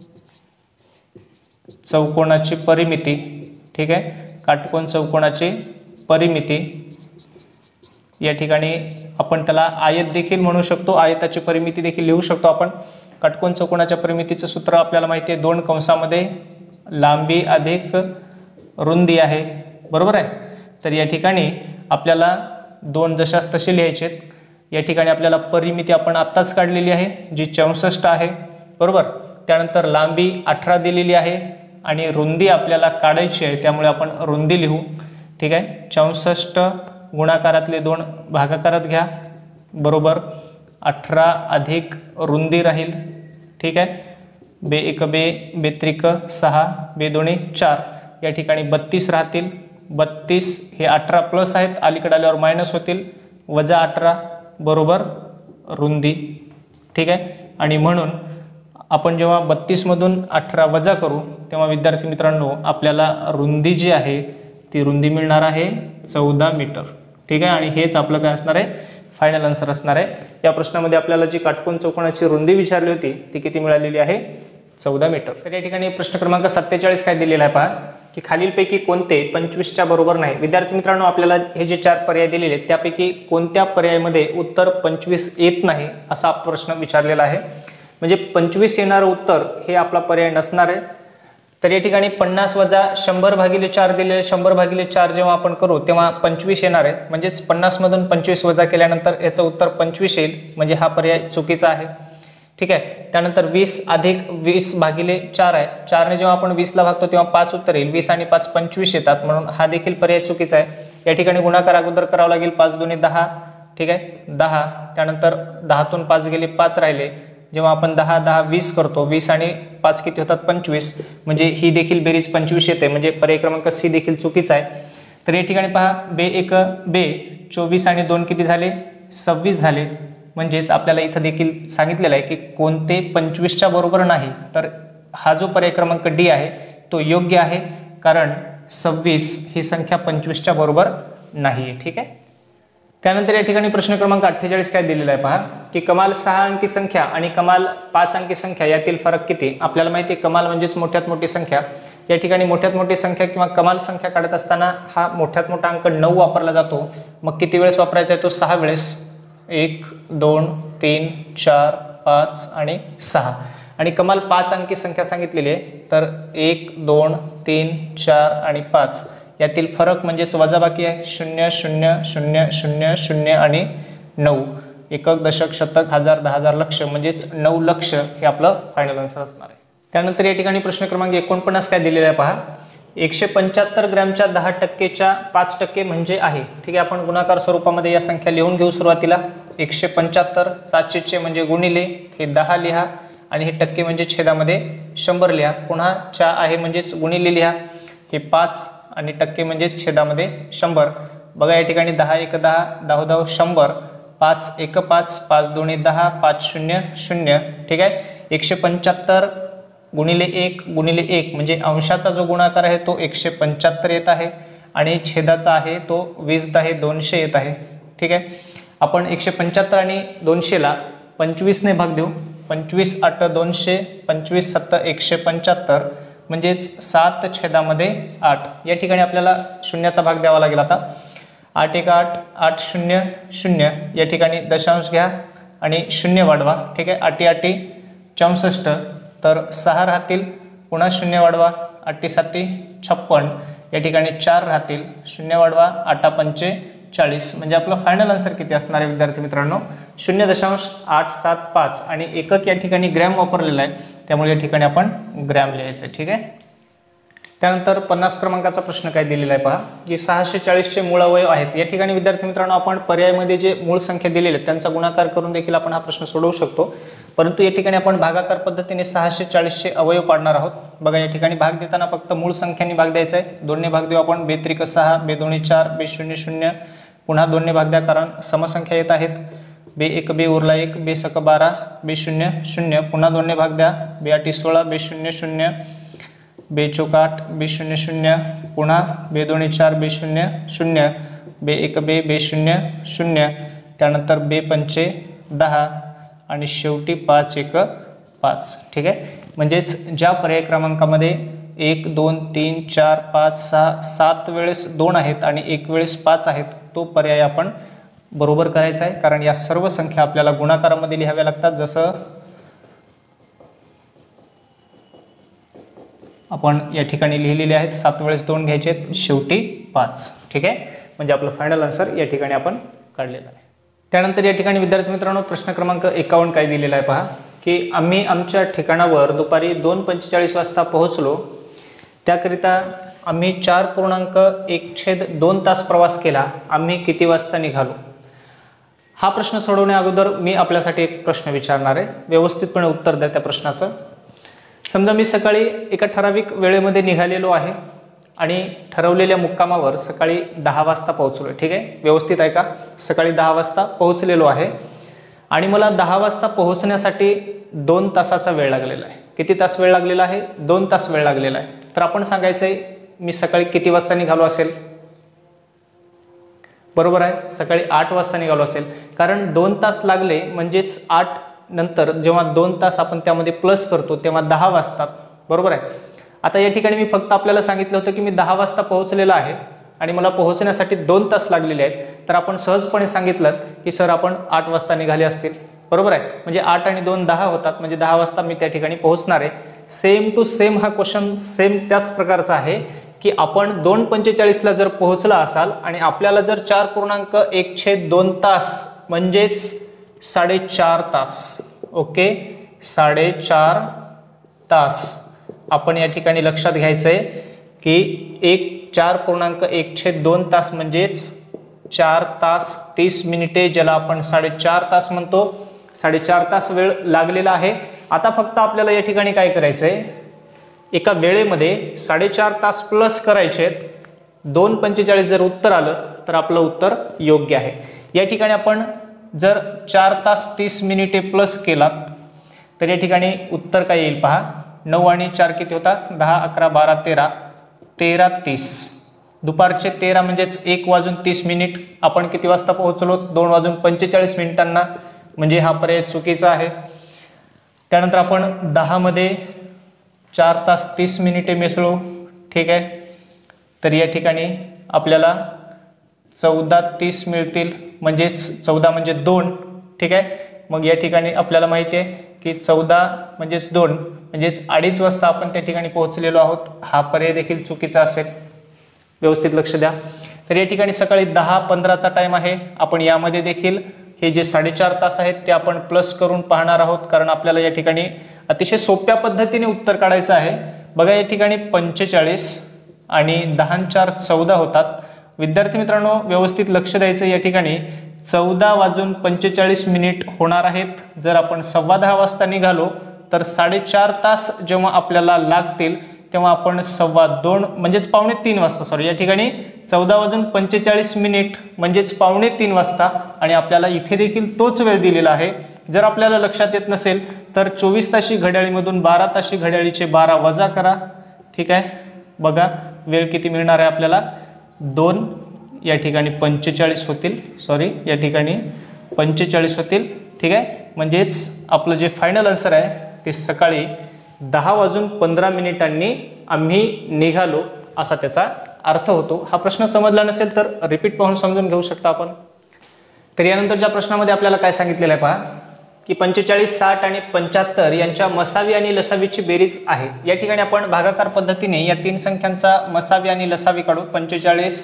चौकोनाची परिमिती. ठीक आहे, काटकोन चौकोनाची परिमिती, या ठिकाणी आपण त्याला आयत देखील म्हणू शकतो, आयताची परिमिती देखील लिहू शकतो आपण. काटकोन चौकोनाच्या परिमितीचं सूत्र आपल्याला माहिती आहे, दोन कंसामध्ये लांबी अधिक रुंदी आहे, बरोबर आहे. तर या ठिकाणी आपल्याला दोन जशास तसे लिहायचे. या ठिकाणी आपल्याला परिमिती आपण आत्ताच काढलेली आहे जी चौसष्ट आहे, बरोबर. त्यानंतर लांबी अठरा दिलेली आहे आणि रुंदी आपल्याला काढायची आहे, त्यामुळे आपण रुंदी लिहू. ठीक आहे, चौसष्ट गुणाकारातले दोन भागाकारात घ्या, बरोबर अठरा अधिक रुंदी राहील. ठीक आहे, बे एक बे, बेत्रिक सहा, बे दोन्ही चार, या ठिकाणी बत्तीस राहतील. बत्तीस हे अठरा प्लस आहेत, अलीकडे आल्यावर मायनस होतील, वजा अठरा बरोबर रुंदी. ठीक आहे, आणि म्हणून आपण जेव्हा बत्तीस मधून अठरा वजा करू तेव्हा विद्यार्थी मित्रांनो आपल्याला रुंदी जी आहे ती रुंदी मिळणार आहे चौदा मीटर. ठीक आहे, आणि हेच आपलं काय असणार आहे, फायनल आन्सर असणार आहे. या प्रश्नामध्ये आपल्याला जी काटकोन चौकोनाची रुंदी विचारली होती ती किती मिळालेली आहे, चौदा मीटर. तर या ठिकाणी प्रश्न क्रमांक सत्तेचाळीस काय दिलेला आहे पहा, की खालीलपैकी कोणते पंचवीसच्या बरोबर नाही. विद्यार्थी मित्रांनो आपल्याला हे जे चार पर्याय दिलेले आहेत त्यापैकी कोणत्या पर्यायामध्ये उत्तर पंचवीस येत नाही असा प्रश्न विचारलेला आहे. म्हणजे पंचवीस येणारं उत्तर हे आपला पर्याय नसणार आहे. तर या ठिकाणी पन्नास वजा शंभर भागिले चार दिलेले, शंभर भागिले चार जेव्हा आपण करू तेव्हा पंचवीस येणार आहे. म्हणजेच पन्नास मधून पंचवीस वजा केल्यानंतर याचं उत्तर पंचवीस येईल, म्हणजे हा पर्याय चुकीचा आहे. ठीक आहे, त्यानंतर वीस अधिक वीस भागिले चार आहे, चारने जेव्हा आपण वीसला भागतो तेव्हा पाच उत्तर येईल. वीस आणि पाच पंचवीस येतात, म्हणून हा देखील पर्याय चुकीचा आहे. या ठिकाणी गुणाकार अगोदर करावा लागेल, पाच दोन्ही दहा. ठीक आहे, दहा, त्यानंतर दहातून पाच गेले पाच राहिले. जेव्हा आपण दहा दहा वीस करतो, वीस आणि पाच किती होतात पंचवीस, म्हणजे ही देखील बेरीज पंचवीस येते, म्हणजे पर्याय क्रमांक सी देखील चुकीचा आहे. तर या ठिकाणी पहा, बे एक बे, चोवीस आणि दोन किती झाले, सव्वीस झाले. म्हणजेच आपल्याला इथं देखील सांगितलेलं आहे की कोणते पंचवीसच्या बरोबर नाही. तर हा जो पर्याय क्रमांक डी आहे तो योग्य आहे, कारण सव्वीस ही संख्या पंचवीसच्या बरोबर नाही. ठीक आहे, त्यानंतर या ठिकाणी प्रश्न क्रमांक अठ्ठेचाळीस काय दिलेला आहे पहा, की कमाल सहा अंकी संख्या आणि कमाल पाच अंकी संख्या यातील फरक किती. आपल्याला माहिती आहे कमाल म्हणजेच मोठ्यात मोठी संख्या. या ठिकाणी मोठ्यात मोठी संख्या किंवा कमाल संख्या काढत असताना हा मोठ्यात मोठा अंक नऊ वापरला जातो. मग किती वेळेस वापरायचा आहे तो, सहा वेळेस. एक दोन तीन चार पाच आणि सहा. आणि कमाल पाच अंकी संख्या सांगितलेली आहे, तर एक दोन तीन चार आणि पाच यातील फरक म्हणजेच वजाबाकी आहे, शून्य शून्य शून्य शून्य शून्य आणि नऊ. एकक दशक शतक हजार दहा हजार लक्ष, म्हणजेच नऊ लक्ष हे आपलं फायनल आन्सर असणार आहे. त्यानंतर या ठिकाणी प्रश्न क्रमांक एकोणपन्नास काय दिलेला आहे पहा, एकशे पंच्याहत्तर ग्रॅमच्या दहा टक्केच्या पाच टक्के म्हणजे आहे. ठीक आहे, आपण गुणाकार स्वरूपामध्ये या संख्या लिहून घेऊ. सुरुवातीला एकशे पंच्याहत्तर सातशेचे म्हणजे गुणिले हे दहा लिहा, आणि हे टक्के म्हणजे छेदामध्ये शंभर लिहा. पुन्हा चा आहे म्हणजेच गुणिले लिहा, हे पाच आणि टक्के म्हणजे छेदामध्ये शंभर. बघा या ठिकाणी दहा एक दहा, दहा दहा शंभर, पाच एक पाच, पाच दोन्ही दहा, पाच शून्य शून्य. ठीक आहे, एकशे पंच्याहत्तर गुणिले एक गुणिले एक म्हणजे अंशाचा जो गुणाकार आहे तो एकशे पंच्याहत्तर येत आहे आणि छेदाचा आहे तो वीस दहा दोनशे येत आहे. ठीक आहे, आपण एकशे पंच्याहत्तर आणि दोनशेला पंचवीसने भाग देऊ. पंचवीस आठ दोनशे, पंचवीस सत्तर एकशे पंच्याहत्तर म्हणजेच सात छेदामध्ये आठ. या ठिकाणी आपल्याला शून्याचा भाग द्यावा लागेल. आता आठ एक आठ, आठ शून्य शून्य, या ठिकाणी दशांश घ्या आणि शून्य वाढवा. ठीक आहे, आठी आठी चौसष्ट, तर सहा राहतील, पुन्हा शून्य वाढवा, आठी साती छप्पन, या ठिकाणी चार राहतील, शून्य वाढवा, आठा पंचे चाळीस. म्हणजे आपलं फायनल आन्सर किती असणार आहे विद्यार्थी मित्रांनो? शून्य दशांश आठ सात पाच आणि एकक या ठिकाणी ग्रॅम वापरलेला आहे, त्यामुळे या ठिकाणी आपण ग्रॅम लिहायचं. ठीक आहे, त्यानंतर पन्नास क्रमांकाचा प्रश्न काय दिलेला आहे पहा, की सहाशे चाळीसचे मूळ अवयव आहेत. या ठिकाणी विद्यार्थी मित्रांनो आपण पर्यायामध्ये जे मूळ संख्या दिलेले आहेत त्यांचा गुणाकार करून देखील आपण हा प्रश्न सोडवू शकतो, परंतु या ठिकाणी आपण भागाकार पद्धतीने सहाशे चाळीसचे अवयव पाडणार आहोत. बघा, या ठिकाणी भाग देताना फक्त मूळ संख्यांनी भाग द्यायचा आहे. दोनने भाग देऊ आपण, बे त्रिक सहा, बे दोन्ही चार, बे शून्य शून्य, पुन्हा दोनने भाग द्या कारण समसंख्या येत आहेत. बे एक बे उरला एक, बे सक बारा, बे शून्य शून्य, पुन्हा दोनने भाग द्या, बे आठी सोळा, बे शून्य शून्य, बे चौक आठ, बे शून्य शून्य, पुन्हा बे दोन्ही चार, बे शून्य शून्य, बे एक बे, बे शून्य शून्य, त्यानंतर बे पंचे दहा आणि शेवटी पाच एक पाच. ठीक आहे, म्हणजेच ज्या पर्याय क्रमांकामध्ये एक दोन तीन चार पाच सहा सात वेळेस दोन आहेत आणि एक वेळेस पाच आहेत तो पर्याय आपण बरोबर करायचा आहे, कारण या सर्व संख्या आपल्याला गुणाकारामध्ये लिहाव्या लागतात. जसं आपण या ठिकाणी लिहिलेले आहेत, सात वेळेस दोन घ्यायचे आहेत, शेवटी पाच. ठीक आहे, म्हणजे आपलं फायनल आन्सर या ठिकाणी आपण काढलेलं आहे. त्यानंतर या ठिकाणी विद्यार्थी मित्रांनो प्रश्न क्रमांक एकावन्न काय दिलेला आहे पहा, की आम्ही आमच्या ठिकाणावर दुपारी दोन पंचेचाळीस वाजता पोहोचलो, त्याकरिता आम्ही चार पूर्णांक एक छेद दोन तास प्रवास केला, आम्ही किती वाजता निघालो? हा प्रश्न सोडवण्या अगोदर मी आपल्यासाठी एक प्रश्न विचारणार आहे, व्यवस्थितपणे उत्तर द्या त्या प्रश्नाचं. समजा मी सकाळी एका ठराविक वेळेमध्ये निघालेलो आहे आणि ठरवलेल्या मुक्कामावर सकाळी दहा वाजता पोहोचलो. ठीक आहे, व्यवस्थित आहे का? सकाळी दहा वाजता पोहोचलेलो आहे आणि मला दहा वाजता पोहोचण्यासाठी दोन तासाचा वेळ लागलेला आहे. किती तास वेळ लागलेला आहे? दोन तास वेळ लागलेला आहे. तर आपण सांगायचं आहे मी सकाळी किती वाजता निघालो असेल? बरोबर आहे, सकाळी आठ वाजता निघालो असेल, कारण दोन तास लागले म्हणजेच आठ नंतर जेव्हा दोन तास आपण त्यामध्ये प्लस करतो तेव्हा दहा वाजतात. बरोबर आहे. आता या ठिकाणी मी फक्त आपल्याला सांगितलं होतं की मी दहा वाजता पोहोचलेला आहे आणि मला पोहोचण्यासाठी दोन तास लागलेले आहेत, तर आपण सहजपणे सांगितलं की सर आपण आठ वाजता निघाले असतील. बरोबर आहे, म्हणजे आठ आणि दोन दहा होतात, म्हणजे दहा वाजता मी त्या ठिकाणी पोहोचणार आहे. सेम टू सेम हा क्वेश्चन सेम त्याच प्रकारचा आहे की आपण दोन पंचेचाळीसला जर पोहोचला असाल आणि आपल्याला जर चार पूर्णांक एक छेद दोन तास म्हणजेच साडेचार तास, ओके, साडेचार तास आपण या ठिकाणी लक्षात घ्यायचं आहे की एक चार पूर्णांक एक छेद दोन तास म्हणजेच चार तास तीस मिनिटे, ज्याला आपण साडेचार तास म्हणतो. साडेचार तास वेळ लागलेला आहे. आता फक्त आपल्याला या ठिकाणी काय करायचं आहे, एका वेळेमध्ये साडेचार तास प्लस करायचे आहेत. दोन पंचेचाळीस जर उत्तर आलं तर आपलं उत्तर योग्य आहे. या ठिकाणी आपण जर चार तास तीस मिनिटे प्लस केलात तर या ठिकाणी उत्तर काय येईल पहा. नऊ आणि चार किती होतात? दहा, अकरा, बारा, तेरा, तेरा तीस. दुपारचे तेरा म्हणजेच एक वाजून तीस मिनिट. आपण किती वाजता पोहोचलो? दोन वाजून पंचेचाळीस मिनिटांना, म्हणजे हा पर्याय चुकीचा आहे. त्यानंतर आपण दहा मध्ये चार तास तीस मिनिटे मिसळू. ठीक आहे, तर या ठिकाणी आपल्याला चौदा तीस मिळतील, म्हणजेच चौदा म्हणजे दोन. ठीक आहे, मग या ठिकाणी आपल्याला माहिती आहे की चौदा म्हणजेच दोन, म्हणजेच अडीच वाजता आपण त्या ठिकाणी पोहोचलेलो आहोत. हा पर्याय देखील चुकीचा असेल, व्यवस्थित लक्ष द्या. तर या ठिकाणी सकाळी दहा पंधराचा टाइम आहे. आपण यामध्ये देखील हे जे साडेचार तास आहेत ते आपण प्लस करून पाहणार आहोत, कारण आपल्याला या ठिकाणी अतिशय सोप्या पद्धतीने उत्तर काढायचं आहे. बघा, या ठिकाणी पंचेचाळीस आणि दहा चार चौदा होतात. विद्यार्थी मित्रांनो व्यवस्थित लक्ष द्यायचं. या ठिकाणी चौदा वाजून पंचेचाळीस मिनिट होणार आहेत. जर आपण सव्वा दहा वाजता निघालो तर साडेचार तास जेव्हा आपल्याला लागतील तेव्हा आपण सव्वा दोन म्हणजेच पावणे तीन वाजता सॉरी या ठिकाणी चौदा वाजून पंचेचाळीस मिनिट म्हणजेच पावणे तीन वाजता आणि आपल्याला इथे देखील तोच वेळ दिलेला आहे। जर आपल्याला लक्षात येत नसेल तर चोवीस ताशी घड्याळीमधून बारा ताशी घड्याळीचे बारा वजा करा। ठीक आहे, बघा वेळ किती मिळणार आहे आपल्याला, दोन या ठिकाणी पंचेचाळीस होतील, सॉरी या ठिकाणी पंचेचाळीस होतील। ठीक आहे, म्हणजेच आपलं जे फायनल आन्सर आहे ते सकाळी दहा वाजून पंधरा मिनिटांनी आम्ही निघालो असा त्याचा अर्थ होतो। हा प्रश्न समजला नसेल तर रिपीट पाहून समजून घेऊ शकता आपण। तर यानंतरच्या प्रश्नामध्ये आपल्याला काय सांगितलेलं आहे पहा की पंचेचाळीस, साठ आणि पंच्याहत्तर यांच्या मसावी आणि लसावीची बेरीज आहे। या ठिकाणी आपण भागाकार पद्धतीने या तीन संख्यांचा मसावी आणि लसावी काढू। पंचेचाळीस,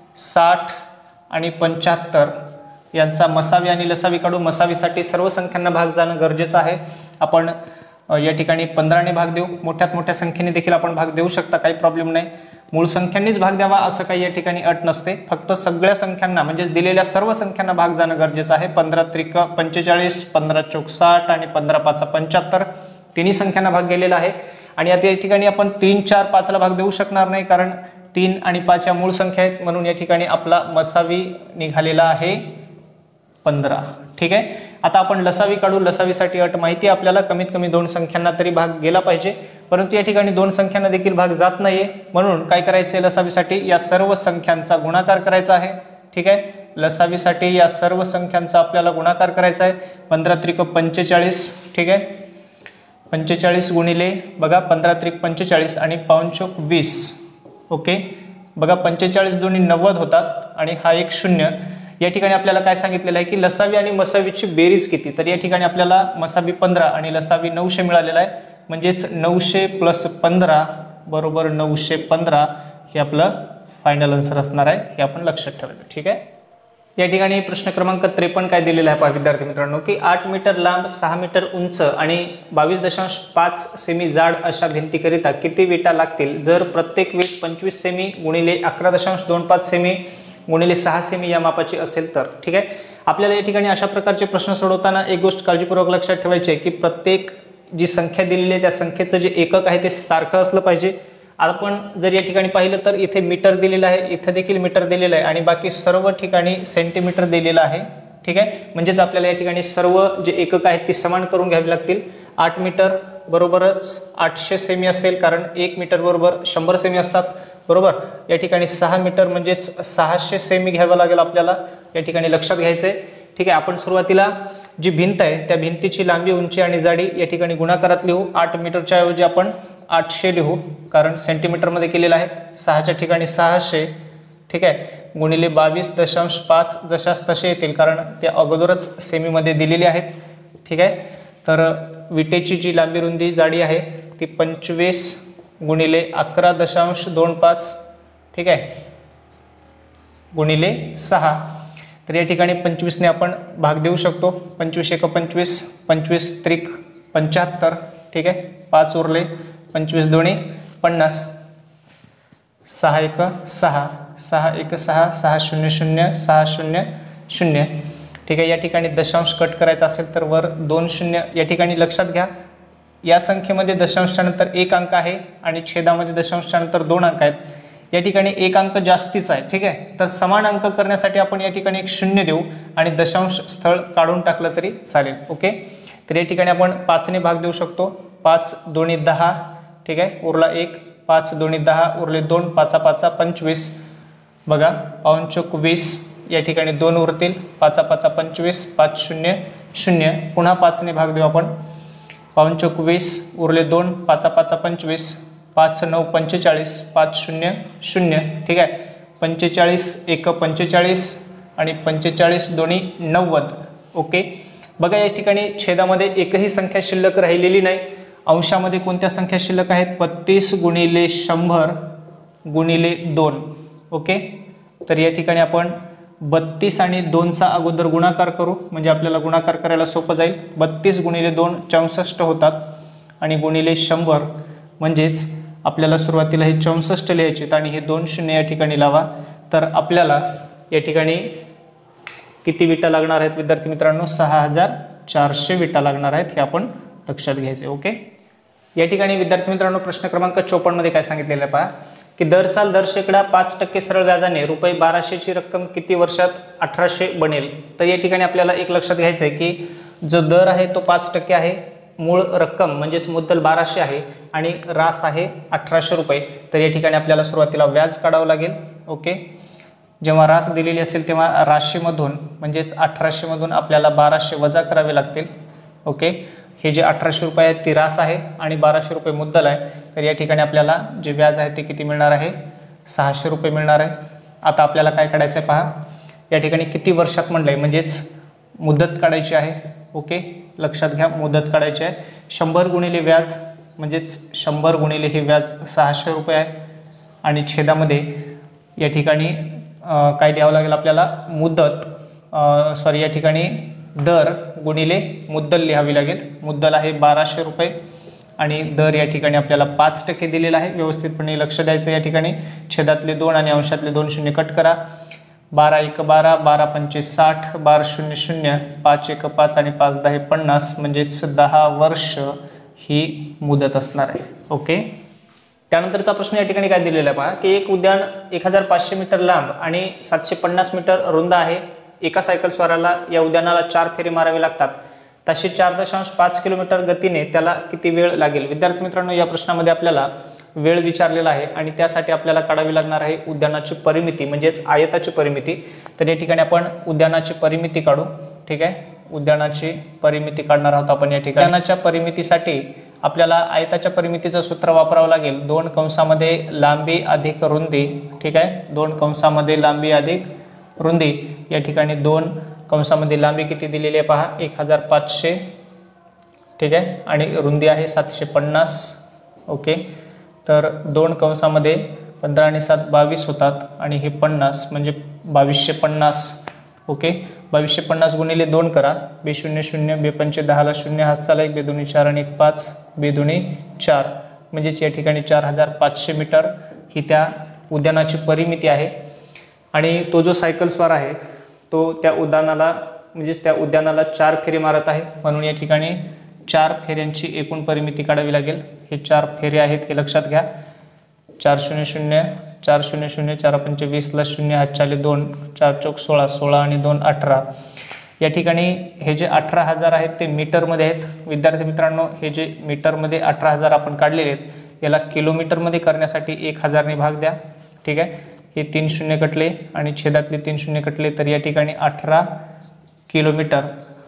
साठ आणि पंच्याहत्तर यांचा मसावी आणि लसावी काढू। मसावीसाठी सर्व संख्यांना भाग जाणं गरजेचं आहे। आपण या ठिकाणी पंधराने भाग देऊ, मोठ्यात मोठ्या संख्येने देखील आपण भाग देऊ शकता, काही प्रॉब्लेम नाही। मूळ संख्यांनीच भाग द्यावा असं काही या ठिकाणी अट नसते, फक्त सगळ्या संख्यांना म्हणजे दिलेल्या सर्व संख्यांना भाग जाणं गरजेचं आहे। पंधरा त्रिक पंचेचाळीस, पंधरा चौक साठ आणि पंधरा पाच पंच्याहत्तर तिन्ही संख्यांना भाग गेलेला आहे। आणि आता या ठिकाणी आपण तीन चार पाचला भाग देऊ शकणार नाही, कारण तीन आणि पाच या मूळ संख्या आहेत, म्हणून या ठिकाणी आपला मसावी निघालेला आहे पंधरा। ठीक आहे, आता आपण लसावी काढू। लसावीसाठी अट माहिती आहे आपल्याला, कमीत कमी दोन संख्यांना तरी भाग गेला पाहिजे, परंतु या ठिकाणी दोन संख्यांना देखील भाग जात नाहीये, म्हणून काय करायचे लसावीसाठी या सर्व संख्यांचा गुणाकार करायचा आहे। ठीक आहे, लसावीसाठी या सर्व संख्यांचा आपल्याला गुणाकार करायचा आहे। पंधरा त्रिक पंचेचाळीस, ठीक आहे, पंचेचाळीस गुणिले बघा पंधरा त्रिक पंचेचाळीस आणि पाऊणचोक वीस। ओके, बघा पंचेचाळीस दोन्ही नव्वद होतात आणि हा एक शून्य। या ठिकाणी आपल्याला काय सांगितलेलं आहे की लसावी आणि मसावीची बेरीज किती, तर या ठिकाणी आपल्याला मसावी पंधरा आणि लसावी नऊशे मिळालेला आहे, म्हणजेच नऊशे प्लस पंधरा बरोबर नऊशे पंधरा हे आपलं फायनल आन्सर असणार आहे, हे आपण लक्षात ठेवायचं। ठीक आहे, या ठिकाणी प्रश्न क्रमांक त्रेपन्न काय दिलेला आहे पहा विद्यार्थी मित्रांनो की आठ मीटर लांब, सहा मीटर उंच आणि बावीस दशांश पाच सेमी जाड अशा भिंतीकरिता किती विटा लागतील जर प्रत्येक वीट पंचवीस सेमी गुणिले अकरा दशांश दोन पाच सेमी गुणिले सहा सेमी या मापाची असेल तर। ठीक आहे, आपल्याला या ठिकाणी अशा प्रकारचे प्रश्न सोडवताना एक गोष्ट काळजीपूर्वक लक्षात ठेवायची आहे की प्रत्येक जी संख्या दिलेली आहे त्या संख्येचं जे एकक आहे ते सारखं असलं पाहिजे। आपण जर या ठिकाणी पाहिलं तर इथे मीटर दिलेलं आहे, इथे देखील मीटर दिलेलं आहे आणि बाकी सर्व ठिकाणी सेंटीमीटर दिलेलं आहे। ठीक आहे, म्हणजेच आपल्याला या ठिकाणी सर्व जे एकक आहेत ते समान करून घ्यावे लागतील। आठ मीटर बरोबरच आठशे सेमी असेल, कारण एक मीटर बरोबर शंभर सेमी असतात, बरोबर। या ठिकाणी सहा मीटर म्हणजेच सहाशे सेमी घ्यावं लागेल आपल्याला, या ठिकाणी लक्षात घ्यायचं आहे। ठीक आहे, आपण सुरुवातीला जी भिंत आहे त्या भिंतीची लांबी, उंची आणि जाडी या ठिकाणी गुणाकारात लिहू। आठ मीटरच्या ऐवजी आपण आठशे लिहू, कारण सेंटीमीटरमध्ये केलेलं आहे। सहाच्या ठिकाणी सहाशे, ठीक आहे, गुणिले बावीस दशांश पाच जशास तसे येतील, कारण त्या अगोदरच सेमीमध्ये दिलेली आहेत। ठीक आहे, तर विटेची जी लांबी रुंदी जाडी आहे ती पंचवीस गुणिले अकरा दशांश दोन पाच, ठीक आहे, गुणिले सहा। तर या ठिकाणी पंचवीसने आपण भाग देऊ शकतो। पंचवीस एक पंचवीस, पंचवीस त्रिक पंच्याहत्तर, ठीक आहे, पाच उरले, पंचवीस दोन्ही पन्नास, सहा एक सहा, सहा एक सहा, सहा शून्य शून्य, सहा शून्य शून्य। ठीक आहे, या ठिकाणी दशांश कट करायचा असेल तर वर दोन शून्य। या ठिकाणी लक्षात घ्या या संख्येमध्ये दशांशच्या नंतर एक अंक आहे आणि छेदामध्ये दशांशच्या नंतर दोन अंक आहेत, या ठिकाणी एक अंक जास्तीचा आहे। ठीक आहे, तर समान अंक करण्यासाठी आपण या ठिकाणी एक शून्य देऊ आणि दशांश स्थळ काढून टाकलं तरी चालेल। ओके, तर या ठिकाणी आपण पाचने भाग देऊ शकतो। पाच दोन्ही दहा, ठीक आहे, उरला एक, पाच दोन्ही दहा उरले दोन, पाचा पाचा पंचवीस, बघा पाऊणचोक वीस। या ठिकाणी दोन उरतील, पाचा पाचा पंचवीस, पाच शून्य शून्य, पुन्हा पाचने भाग देऊ आपण। पाऊणचोक वीस उरले दोन, पाचा पाचा पंचवीस, पाच नऊ पंचेचाळीस, पाच शून्य शून्य, ठीक आहे, पंचेचाळीस एक पंचेचाळीस आणि पंचेचाळीस दोन्ही नव्वद। ओके, बघा या ठिकाणी छेदामध्ये एकही संख्या शिल्लक राहिलेली नाही। अंशामध्ये कोणत्या संख्या शिल्लक आहेत, बत्तीस गुणिले शंभर गुणिले दोन। ओके, तर या ठिकाणी आपण बत्तीस आणि दोनचा अगोदर गुणाकार करू, म्हणजे आपल्याला गुणाकार करायला सोपं जाईल। बत्तीस गुणिले दोन चौसष्ट होतात आणि गुणिले शंभर म्हणजेच आपल्याला सुरुवातीला हे चौसष्ट लिहायचे आणि हे दोन शून्य या ठिकाणी लावा, तर आपल्याला या ठिकाणी किती विटा लागणार आहेत विद्यार्थी मित्रांनो, सहा हजार चारशे विटा लागणार आहेत, हे आपण लक्षात घ्यायचे। ओके, या ठिकाणी विद्यार्थी मित्रांनो प्रश्न क्रमांक चोपन्न मध्ये काय सांगितलेलं आहे पहा की दर साल दर शेकडा पाच टक्के सरळ व्याजाने रुपये बाराशेची रक्कम किती वर्षात अठराशे बनेल। तर या ठिकाणी आपल्याला एक लक्षात घ्यायचं आहे की जो दर आहे तो पाच टक्के आहे, मूळ रक्कम म्हणजेच मुद्दल बाराशे आहे आणि रास आहे अठराशे रुपये। तर या ठिकाणी आपल्याला सुरुवातीला व्याज काढावं लागेल। ओके, जेव्हा रास दिलेली असेल तेव्हा राशीमधून म्हणजेच अठराशे मधून आपल्याला बाराशे वजा करावे लागतील। ओके, हे जे अठराशे रुपये आहेत ती रास आहे आणि बाराशे रुपये मुद्दल आहे। तर या ठिकाणी आपल्याला जे व्याज आहे ते किती मिळणार आहे, सहाशे रुपये मिळणार आहे। आता आपल्याला काय काढायचं आहे पहा, या ठिकाणी किती वर्षात म्हणलंय म्हणजेच मुदत काढायची आहे। ओके, लक्षात घ्या मुदत काढायची आहे। शंभर गुणिले व्याज म्हणजेच शंभर गुणिले हे व्याज सहाशे रुपये आहे आणि छेदामध्ये या ठिकाणी काय द्यावं लागेल आपल्याला, मुदत सॉरी या ठिकाणी दर गुणिले मुद्दल लिहावी लागेल। मुद्दल आहे बाराशे रुपये आणि दर या ठिकाणी आपल्याला पाच टक्के दिलेला आहे। व्यवस्थितपणे लक्ष द्यायचं, या ठिकाणी छेदातले दोन आणि अंशातले दोन शून्य कट करा। बारा एक बारा, बारा पंचे साठ, बारा शून्य शून्य, पाच एक पाच आणि पाच दहा पन्नास म्हणजेच दहा वर्ष ही मुदत असणार आहे। ओके, त्यानंतरचा प्रश्न या ठिकाणी काय दिलेला आहे पहा की एक उद्यान एक हजार पाचशे मीटर लांब आणि सातशे पन्नास मीटर रुंद आहे। एका सायकल स्वाराला या उद्यानाला चार फेरे मारावे लागतात, तसे चार दशांश पाच किलोमीटर गतीने त्याला किती वेळ लागेल। विद्यार्थी मित्रांनो या प्रश्नामध्ये आपल्याला वेळ विचारलेला आहे आणि त्यासाठी आपल्याला काढावी लागणार आहे उद्यानाची परिमिती म्हणजेच आयताची परिमिती। तर या ठिकाणी आपण उद्यानाची परिमिती काढू। ठीक आहे, उद्यानाची परिमिती काढणार आहोत आपण। या ठिकाणी उद्यानाच्या परिमितीसाठी आपल्याला आयताच्या परिमितीचं सूत्र वापरावं लागेल, दोन कंसामध्ये लांबी अधिक रुंदी। ठीक आहे, दोन कंसामध्ये लांबी अधिक रुंदी। या ठिकाणी दोन कंसामध्ये लांबी किती दिलेली आहे पहा, एक हजार पाचशे। ठीक आहे, आणि रुंदी आहे सातशे पन्नास। ओके, तर दोन कंसामध्ये पंधरा आणि सात बावीस होतात आणि हे पन्नास म्हणजे बावीसशे पन्नास। ओके, बावीसशे पन्नास गुणिले दोन करा, बे शून्य शून्य, बे पंचे दहाला शून्य, हात चाला एक, बे दोन्ही चार आणि एक पाच, बे दोन्ही चार म्हणजेच या ठिकाणी चार हजार पाचशे मीटर ही त्या उद्यानाची परिमिती आहे। आणि तो जो सायकल स्वार आहे तो त्या उद्यानाला म्हणजेच त्या उद्यानाला चार फेरे मारत आहे, म्हणून या ठिकाणी चार फेऱ्यांची एकूण परिमिती काढावी लागेल। हे चार फेरे आहेत हे लक्षात घ्या, चार शून्य शून्य, चार शून्य शून्य, चार पंचे वीसला शून्य, हात चाले दोन, चार चौक सोळा, सोळा आणि दोन अठरा। या ठिकाणी हे जे अठरा हजार आहेत ते मीटरमध्ये आहेत। विद्यार्थी मित्रांनो हे जे मीटरमध्ये अठरा हजार आपण काढलेले आहेत याला किलोमीटरमध्ये करण्यासाठी एक हजारने भाग द्या। ठीक आहे, हे तीन शून्य कटले आणि छेदातले तीन शून्य कटले, तर या ठिकाणी अठरा किलोमीटर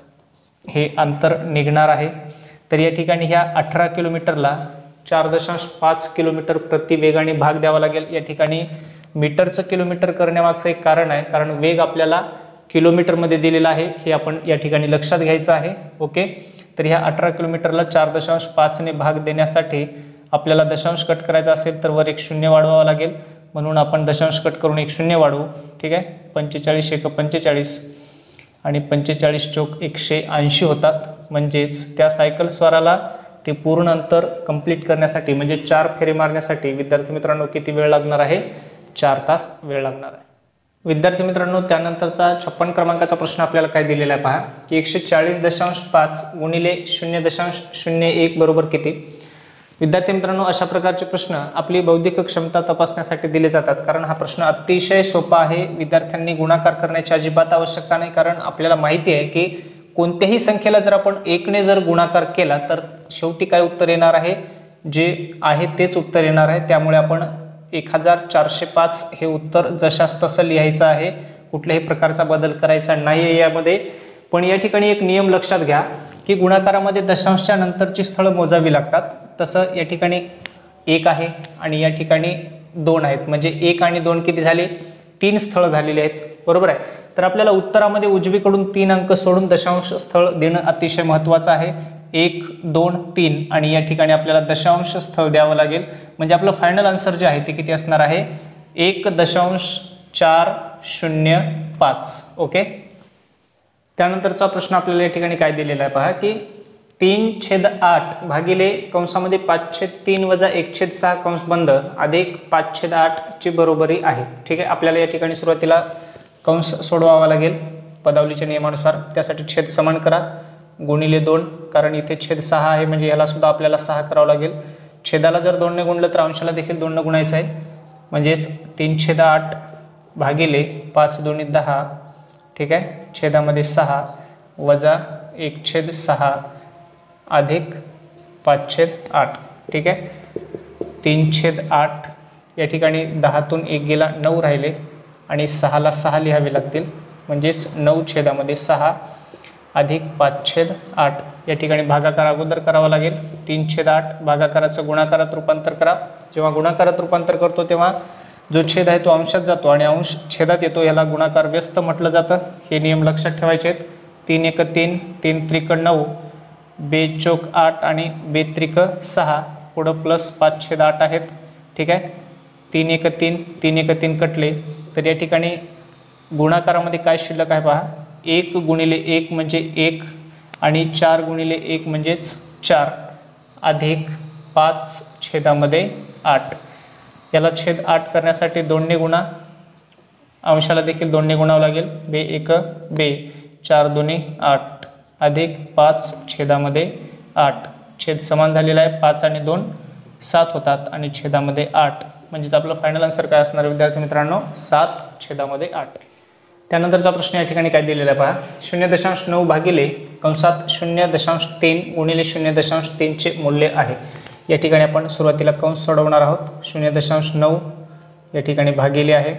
हे अंतर निघणार आहे। तर या ठिकाणी ह्या अठरा किलोमीटरला चार दशांश पाच किलोमीटर प्रति वेगाने भाग द्यावा लागेल। या ठिकाणी मीटरचं किलोमीटर करण्यामागचं एक कारण आहे, कारण वेग आपल्याला किलोमीटरमध्ये दिलेला आहे हे आपण या ठिकाणी लक्षात घ्यायचं आहे। ओके, तर ह्या अठरा किलोमीटरला चार दशांश पाचने भाग देण्यासाठी आपल्याला दशांश कट करायचा असेल तर वर एक शून्य वाढवावा लागेल, म्हणून आपण दशांश कट करून एक शून्य वाढवू। ठीक आहे, पंचेचाळीस एक पंचेचाळीस आणि पंचेचाळीस चौक एकशे ऐंशी होतात, म्हणजेच त्या सायकल स्वाराला ते पूर्ण अंतर कंप्लीट करण्यासाठी म्हणजे चार फेरे मारण्यासाठी विद्यार्थी मित्रांनो किती वेळ लागणार आहे, चार तास वेळ लागणार आहे। विद्यार्थी मित्रांनो त्यानंतरचा छप्पन क्रमांकाचा प्रश्न आपल्याला काय दिलेला आहे पहा की एकशे चाळीस दशांश पाच गुणिले शून्य दशांश शून्य एक बरोबर किती। विद्यार्थी मित्रांनो अशा प्रकारचे प्रश्न आपली बौद्धिक क्षमता तपासण्यासाठी दिले जातात, कारण हा प्रश्न अतिशय सोपा आहे। विद्यार्थ्यांनी गुणाकार करण्याची अजिबात आवश्यकता नाही, कारण आपल्याला माहिती आहे की कोणत्याही संख्येला जर आपण एकने जर गुणाकार केला तर शेवटी काय उत्तर येणार आहे, जे आहे तेच उत्तर येणार आहे। त्यामुळे आपण एक हजार चारशे पाच हे उत्तर जशास तसं लिहायचं आहे, कुठल्याही प्रकारचा बदल करायचा नाही आहे यामध्ये। पण या ठिकाणी एक नियम लक्षात घ्या की गुणाकारामध्ये दशांशच्या नंतरची स्थळं मोजावी लागतात। तसं या ठिकाणी एक आहे आणि या ठिकाणी दोन आहेत, म्हणजे एक आणि दोन किती झाले, तीन स्थळ झालेले आहेत, बरोबर आहे। तर आपल्याला उत्तरामध्ये उजवीकडून तीन अंक सोडून दशांश स्थळ देणं अतिशय महत्त्वाचं आहे। एक दोन तीन आणि या ठिकाणी आपल्याला दशांश स्थळ द्यावं लागेल, म्हणजे आपलं फायनल आन्सर जे आहे ते किती असणार आहे, एक दशांश चार शून्य पाच। ओके, त्यानंतरचा प्रश्न आपल्याला या ठिकाणी काय दिलेला आहे पहा की तीन छेद आठ भागिले कंसामध्ये पाच छेद तीन वजा एक छेद सहा कंस बंद अधिक पाच छेद आठ ची बरोबरी आहे। ठीक आहे, आपल्याला या ठिकाणी सुरुवातीला कंस सोडवावा लागेल पदावलीच्या नियमानुसार, त्यासाठी छेद समान करा, गुणिले दोन, कारण इथे छेद सहा आहे म्हणजे याला सुद्धा आपल्याला सहा करावं लागेल. छेदाला जर दोनने गुणलं तर अंशाला देखील दोनने गुणायचं आहे, म्हणजेच तीन छेद आठ भागिले पाच दोन्ही दहा, ठीक आहे. छेदामध्ये सहा वजा एक छेद सहा अधिक पाच छेद आठ, ठीक आहे. तीन छेद आठ या ठिकाणी दहातून एक गेला, नऊ राहिले आणि सहाला सहा लिहावे लागतील, म्हणजेच नऊ छेदामध्ये सहा अधिक पाच छेद आठ. या ठिकाणी भागाकार अगोदर करावा लागेल. तीन छेद आठ भागाकाराचं गुणाकारात रूपांतर करा. जेव्हा गुणाकारात रूपांतर करतो तेव्हा जो छेद आहे तो अंशात जातो आणि अंश छेदात येतो, याला गुणाकार व्यस्त म्हटलं जातं. हे नियम लक्षात ठेवायचे आहेत. तीन एक तीन, तीन त्रिक नऊ, बेचोक आठ आणि बेत्रिक सहा, पुढं प्लस पाच छेद आठ आहेत, ठीक आहे. तीन एक तीन, तीन एक तीन कटले, तर या ठिकाणी गुणाकारामध्ये काय शिल्लक आहे पहा. एक गुणिले एक म्हणजे एक आणि चार गुणिले एक म्हणजेच चार अधिक पाच छेदामध्ये आठ. याला छेद आठ करण्यासाठी दोनने गुणा, अंशाला देखील दोनने गुणावं लागेल. बे एक बे, चार दोन्ही आठ अधिक पाच छेदामध्ये आठ. छेद समान झालेला आहे, पाच आणि दोन सात होतात आणि छेदामध्ये आठ, म्हणजेच आपलं फायनल आन्सर काय असणार विद्यार्थी मित्रांनो, सात छेदामध्ये आठ. त्यानंतरचा प्रश्न या ठिकाणी काय दिलेला आहे पहा. शून्य दशांश नऊ भागिले कंसात शून्य दशांश तीन गुणिले शून्य दशांश तीनचे मूल्य आहे. या ठिकाणी आपण सुरुवातीला कंस सोडवणार आहोत. शून्य दशांश नऊ या ठिकाणी भागिले आहे.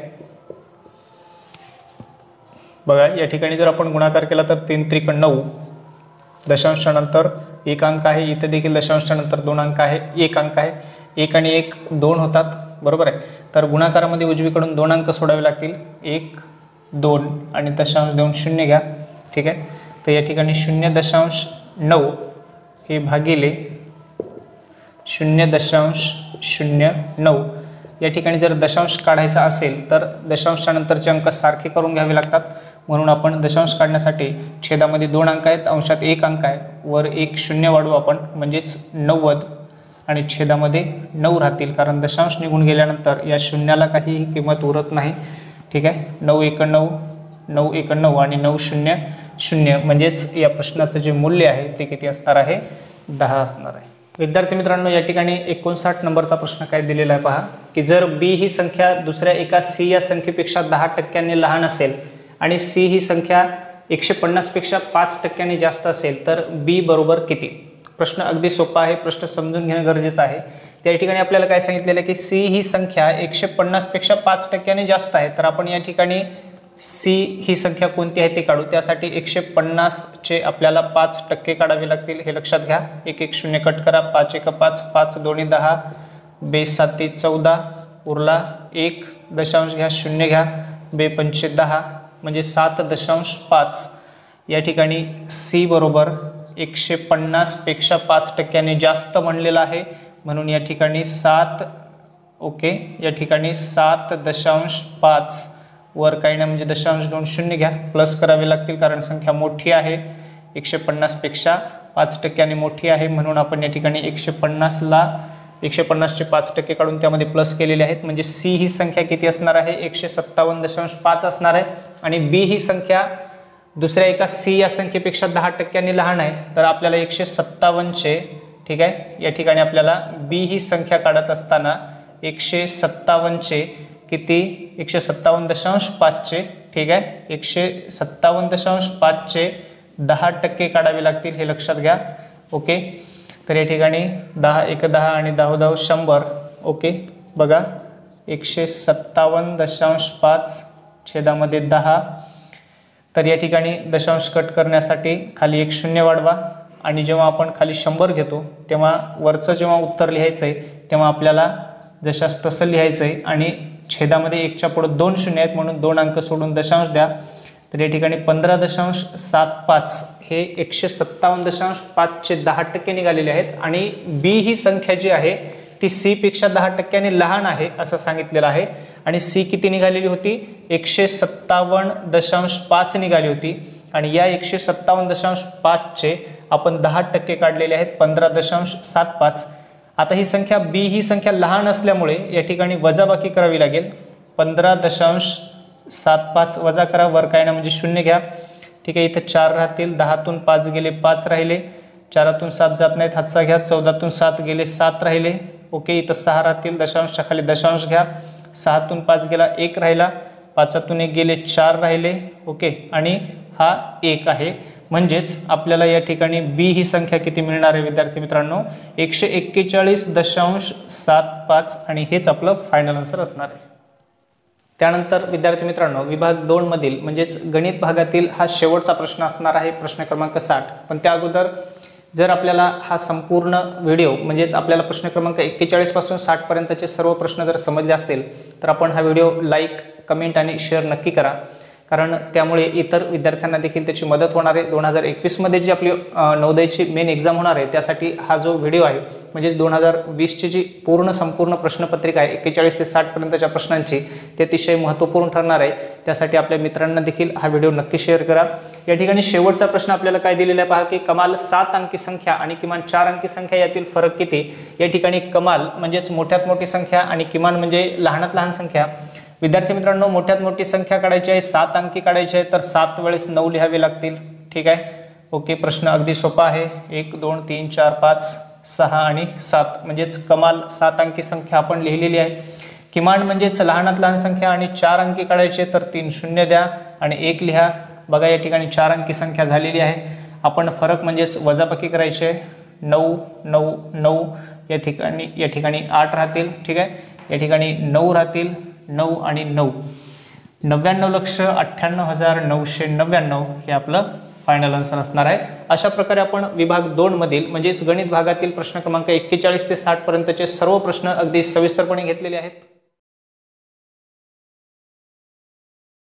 बघा या ठिकाणी जर आपण गुणाकार केला तर तीन त्रिक नऊ, दशांशानंतर एक अंक आहे, इथे देखील दशांशानंतर दोन अंक आहे, एक अंक आहे. एक आणि एक दोन होतात, बरोबर आहे. तर गुणाकारामध्ये उजवीकडून दोन अंक सोडावे लागतील, एक दोन आणि दशांश देऊन शून्य घ्या, ठीक आहे. तर या ठिकाणी शून्य दशांश नऊ हे भागिले शून्य दशांश शून्य नऊ. या ठिकाणी जर दशांश काढायचा असेल तर दशांशानंतरचे अंक सारखे करून घ्यावे लागतात, म्हणून आपण दशांश काढण्यासाठी छेदामध्ये दोन अंक आहेत, अंशात एक अंक आहे, वर एक शून्य वाढवू आपण, म्हणजेच नव्वद आणि छेदामध्ये नऊ राहतील, कारण दशांश निघून गेल्यानंतर या शून्याला काहीही किंमत उरत नाही, ठीक आहे. नऊ एक नऊ, नऊ एक नऊ आणि नऊ शून्य शून्य, म्हणजेच या प्रश्नाचं जे मूल्य आहे ते किती असणार आहे, दहा असणार आहे. विद्यार्थी मित्रांनो या ठिकाणी एकोणसाठ नंबरचा प्रश्न काय दिलेला आहे पहा, की जर बी ही संख्या दुसऱ्या एका सी या संख्येपेक्षा दहा टक्क्यांनी लहान असेल आणि सी ही संख्या एकशे पन्नासपेक्षा पाच टक्क्यांनी जास्त असेल तर बी बरोबर किती. प्रश्न अगदी सोपा आहे, प्रश्न समजून घेणं गरजेचं आहे. त्या ठिकाणी आपल्याला काय सांगितलेलं आहे की सी ही संख्या एकशे पन्नासपेक्षा पाच टक्क्यांनी जास्त आहे, तर आपण या ठिकाणी सी ही संख्या कोणती आहे ते काढू. त्यासाठी एकशे पन्नासचे आपल्याला पाच टक्के काढावे लागतील, हे लक्षात घ्या. एक एक शून्य कट करा, पाच एक पाच, पाच दोन्ही दहा, बेस साती चौदा, उरला एक, दशांश घ्या शून्य घ्या, बे पंचे दहा, म्हणजे सात दशांश पाच. या ठिकाणी सी बरोबर एकशे पन्नासपेक्षा पाच टक्क्यांनी जास्त म्हणलेलं आहे, म्हणून या ठिकाणी सात, ओके, या ठिकाणी सात दशांश पाच, वर काही नाही म्हणजे दशांश घेऊन शून्य घ्या, प्लस करावे लागतील कारण संख्या मोठी आहे, एकशे पन्नासपेक्षा पाच टक्क्यांनी मोठी आहे, म्हणून आपण या ठिकाणी एकशे पन्नासला एकशे पन्नासचे पाच टक्के काढून त्यामध्ये प्लस केलेले आहेत, म्हणजे सी ही संख्या किती असणार आहे, एकशे सत्तावन्न दशांश पाच असणार आहे. आणि बी ही संख्या दुसऱ्या एका सी या संख्येपेक्षा दहा टक्क्यांनी लहान आहे, तर आपल्याला एकशे सत्तावन्नचे, ठीक आहे, या ठिकाणी आपल्याला बी ही संख्या काढत असताना एकशे सत्तावन्नचे किती, एकशे सत्तावन्न दशांश पाचचे, ठीक आहे, एकशे सत्तावन्न दशांश पाचचे दहा टक्के काढावे लागतील, हे लक्षात घ्या, ओके. तर या ठिकाणी दहा एक दहा आणि दहा दहा शंभर, ओके. बघा एकशे सत्तावन्न दशांश पाच छेदामध्ये दहा, तर या ठिकाणी दशांश कट करण्यासाठी खाली एक शून्य वाढवा आणि जेव्हा आपण खाली शंभर घेतो तेव्हा वरचं जेव्हा उत्तर लिहायचं आहे तेव्हा आपल्याला जशास तसं लिहायचं आहे आणि छेदामध्ये एकच्या पुढे दोन शून्य आहेत म्हणून दोन अंक सोडून दशांश द्या. तर या ठिकाणी पंधरा दशांश सात पाच हे एकशे सत्तावन्न दशांश पाचचे दहा टक्के निघालेले आहेत आणि बी ही संख्या जी आहे ती सी पेक्षा दहा टक्क्यांनी लहान आहे असं सांगितलेलं आहे. आणि सी किती निघालेली होती, एकशे सत्तावन्न दशांश पाच निघाली होती आणि या एकशे सत्तावन्न दशांश पाचचे आपण दहा टक्के काढलेले आहेत, पंधरा दशांश सात पाच. आता ही संख्या बी ही संख्या लहान असल्यामुळे या ठिकाणी वजाबाकी करावी लागेल. पंधरा दशांश सात पाच वजा करा, वर काय ना म्हणजे शून्य घ्या, ठीक आहे, इथं चार राहतील, दहातून पाच गेले पाच राहिले, चारातून सात जात नाहीत हातचा घ्या, चौदातून सात गेले सात राहिले, ओके, इथं सहा राहतील, दशांशच्या खाली दशांश घ्या, सहातून पाच गेला एक राहिला, पाचातून एक गेले चार राहिले, ओके, आणि हा एक आहे. म्हणजेच आपल्याला या ठिकाणी बी ही संख्या किती मिळणार आहे विद्यार्थी मित्रांनो, एकशे एक्केचाळीस दशांश सात पाच, आणि हेच आपलं फायनल आन्सर असणार आहे. त्यानंतर विद्यार्थी मित्रांनो विभाग दोन मधील म्हणजेच गणित भागातील हा शेवटचा प्रश्न असणार आहे, प्रश्न क्रमांक साठ. पण त्या अगोदर जर आपल्याला हा संपूर्ण व्हिडिओ म्हणजेच आपल्याला प्रश्न क्रमांक एक्केचाळीस पासून साठ पर्यंतचे सर्व प्रश्न जर समजले असतील तर आपण हा व्हिडिओ लाईक, कमेंट आणि शेअर नक्की करा, कारण त्यामुळे इतर विद्यार्थ्यांना देखील त्याची मदत होणार आहे. दोन हजार एकवीसमध्ये जी आपली नवोदयची मेन एक्झाम होणार आहे त्यासाठी हा जो व्हिडिओ आहे म्हणजेच दोन हजार वीसची जी पूर्ण संपूर्ण प्रश्नपत्रिका आहे एक्केचाळीस ते साठ पर्यंतच्या प्रश्नांची ते अतिशय महत्त्वपूर्ण ठरणार आहे. त्यासाठी आपल्या मित्रांना देखील हा व्हिडिओ नक्की शेअर करा. या ठिकाणी शेवटचा प्रश्न आपल्याला काय दिलेला आहे पहा, की कमाल सात अंकी संख्या आणि किमान चार अंकी संख्या यातील फरक किती. या ठिकाणी कमाल म्हणजेच मोठ्यात मोठी संख्या आणि किमान म्हणजे लहानात लहान संख्या. विद्यार्थी मित्रांनो मोठ्यात मोठी संख्या काढायची आहे, सात अंकी काढायची आहे, तर सात वेळेस नऊ लिहावे लागतील. ठीक आहे, ओके, प्रश्न अगदी सोपा आहे. एक दोन तीन चार पाच सहा आणि सात म्हणजेच कमाल सात अंकी संख्या आपण लिहिलेली आहे. किमान म्हणजेच लहानात लहान संख्या आणि चार अंकी काढायचे तर तीन शून्य द्या आणि एक लिहा. बघा या ठिकाणी चार अंकी संख्या झालेली आहे. आपण फरक म्हणजेच वजाबाकी करायचे, नऊ नऊ नऊ या ठिकाणी या ठिकाणी आठ राहतील. ठीक आहे, या ठिकाणी नऊ राहतील, नऊ आणि नऊ नव्याण्णव लक्ष अठ्ठ्याण्णव हजार नऊशे नव्याण्णव हे आपलं फायनल आन्सर असणार आहे. अशा प्रकारे आपण विभाग दोन मधील म्हणजेच गणित भागातील प्रश्न क्रमांक एक्केचाळीस ते साठ पर्यंतचे सर्व प्रश्न अगदी सविस्तरपणे घेतलेले आहेत.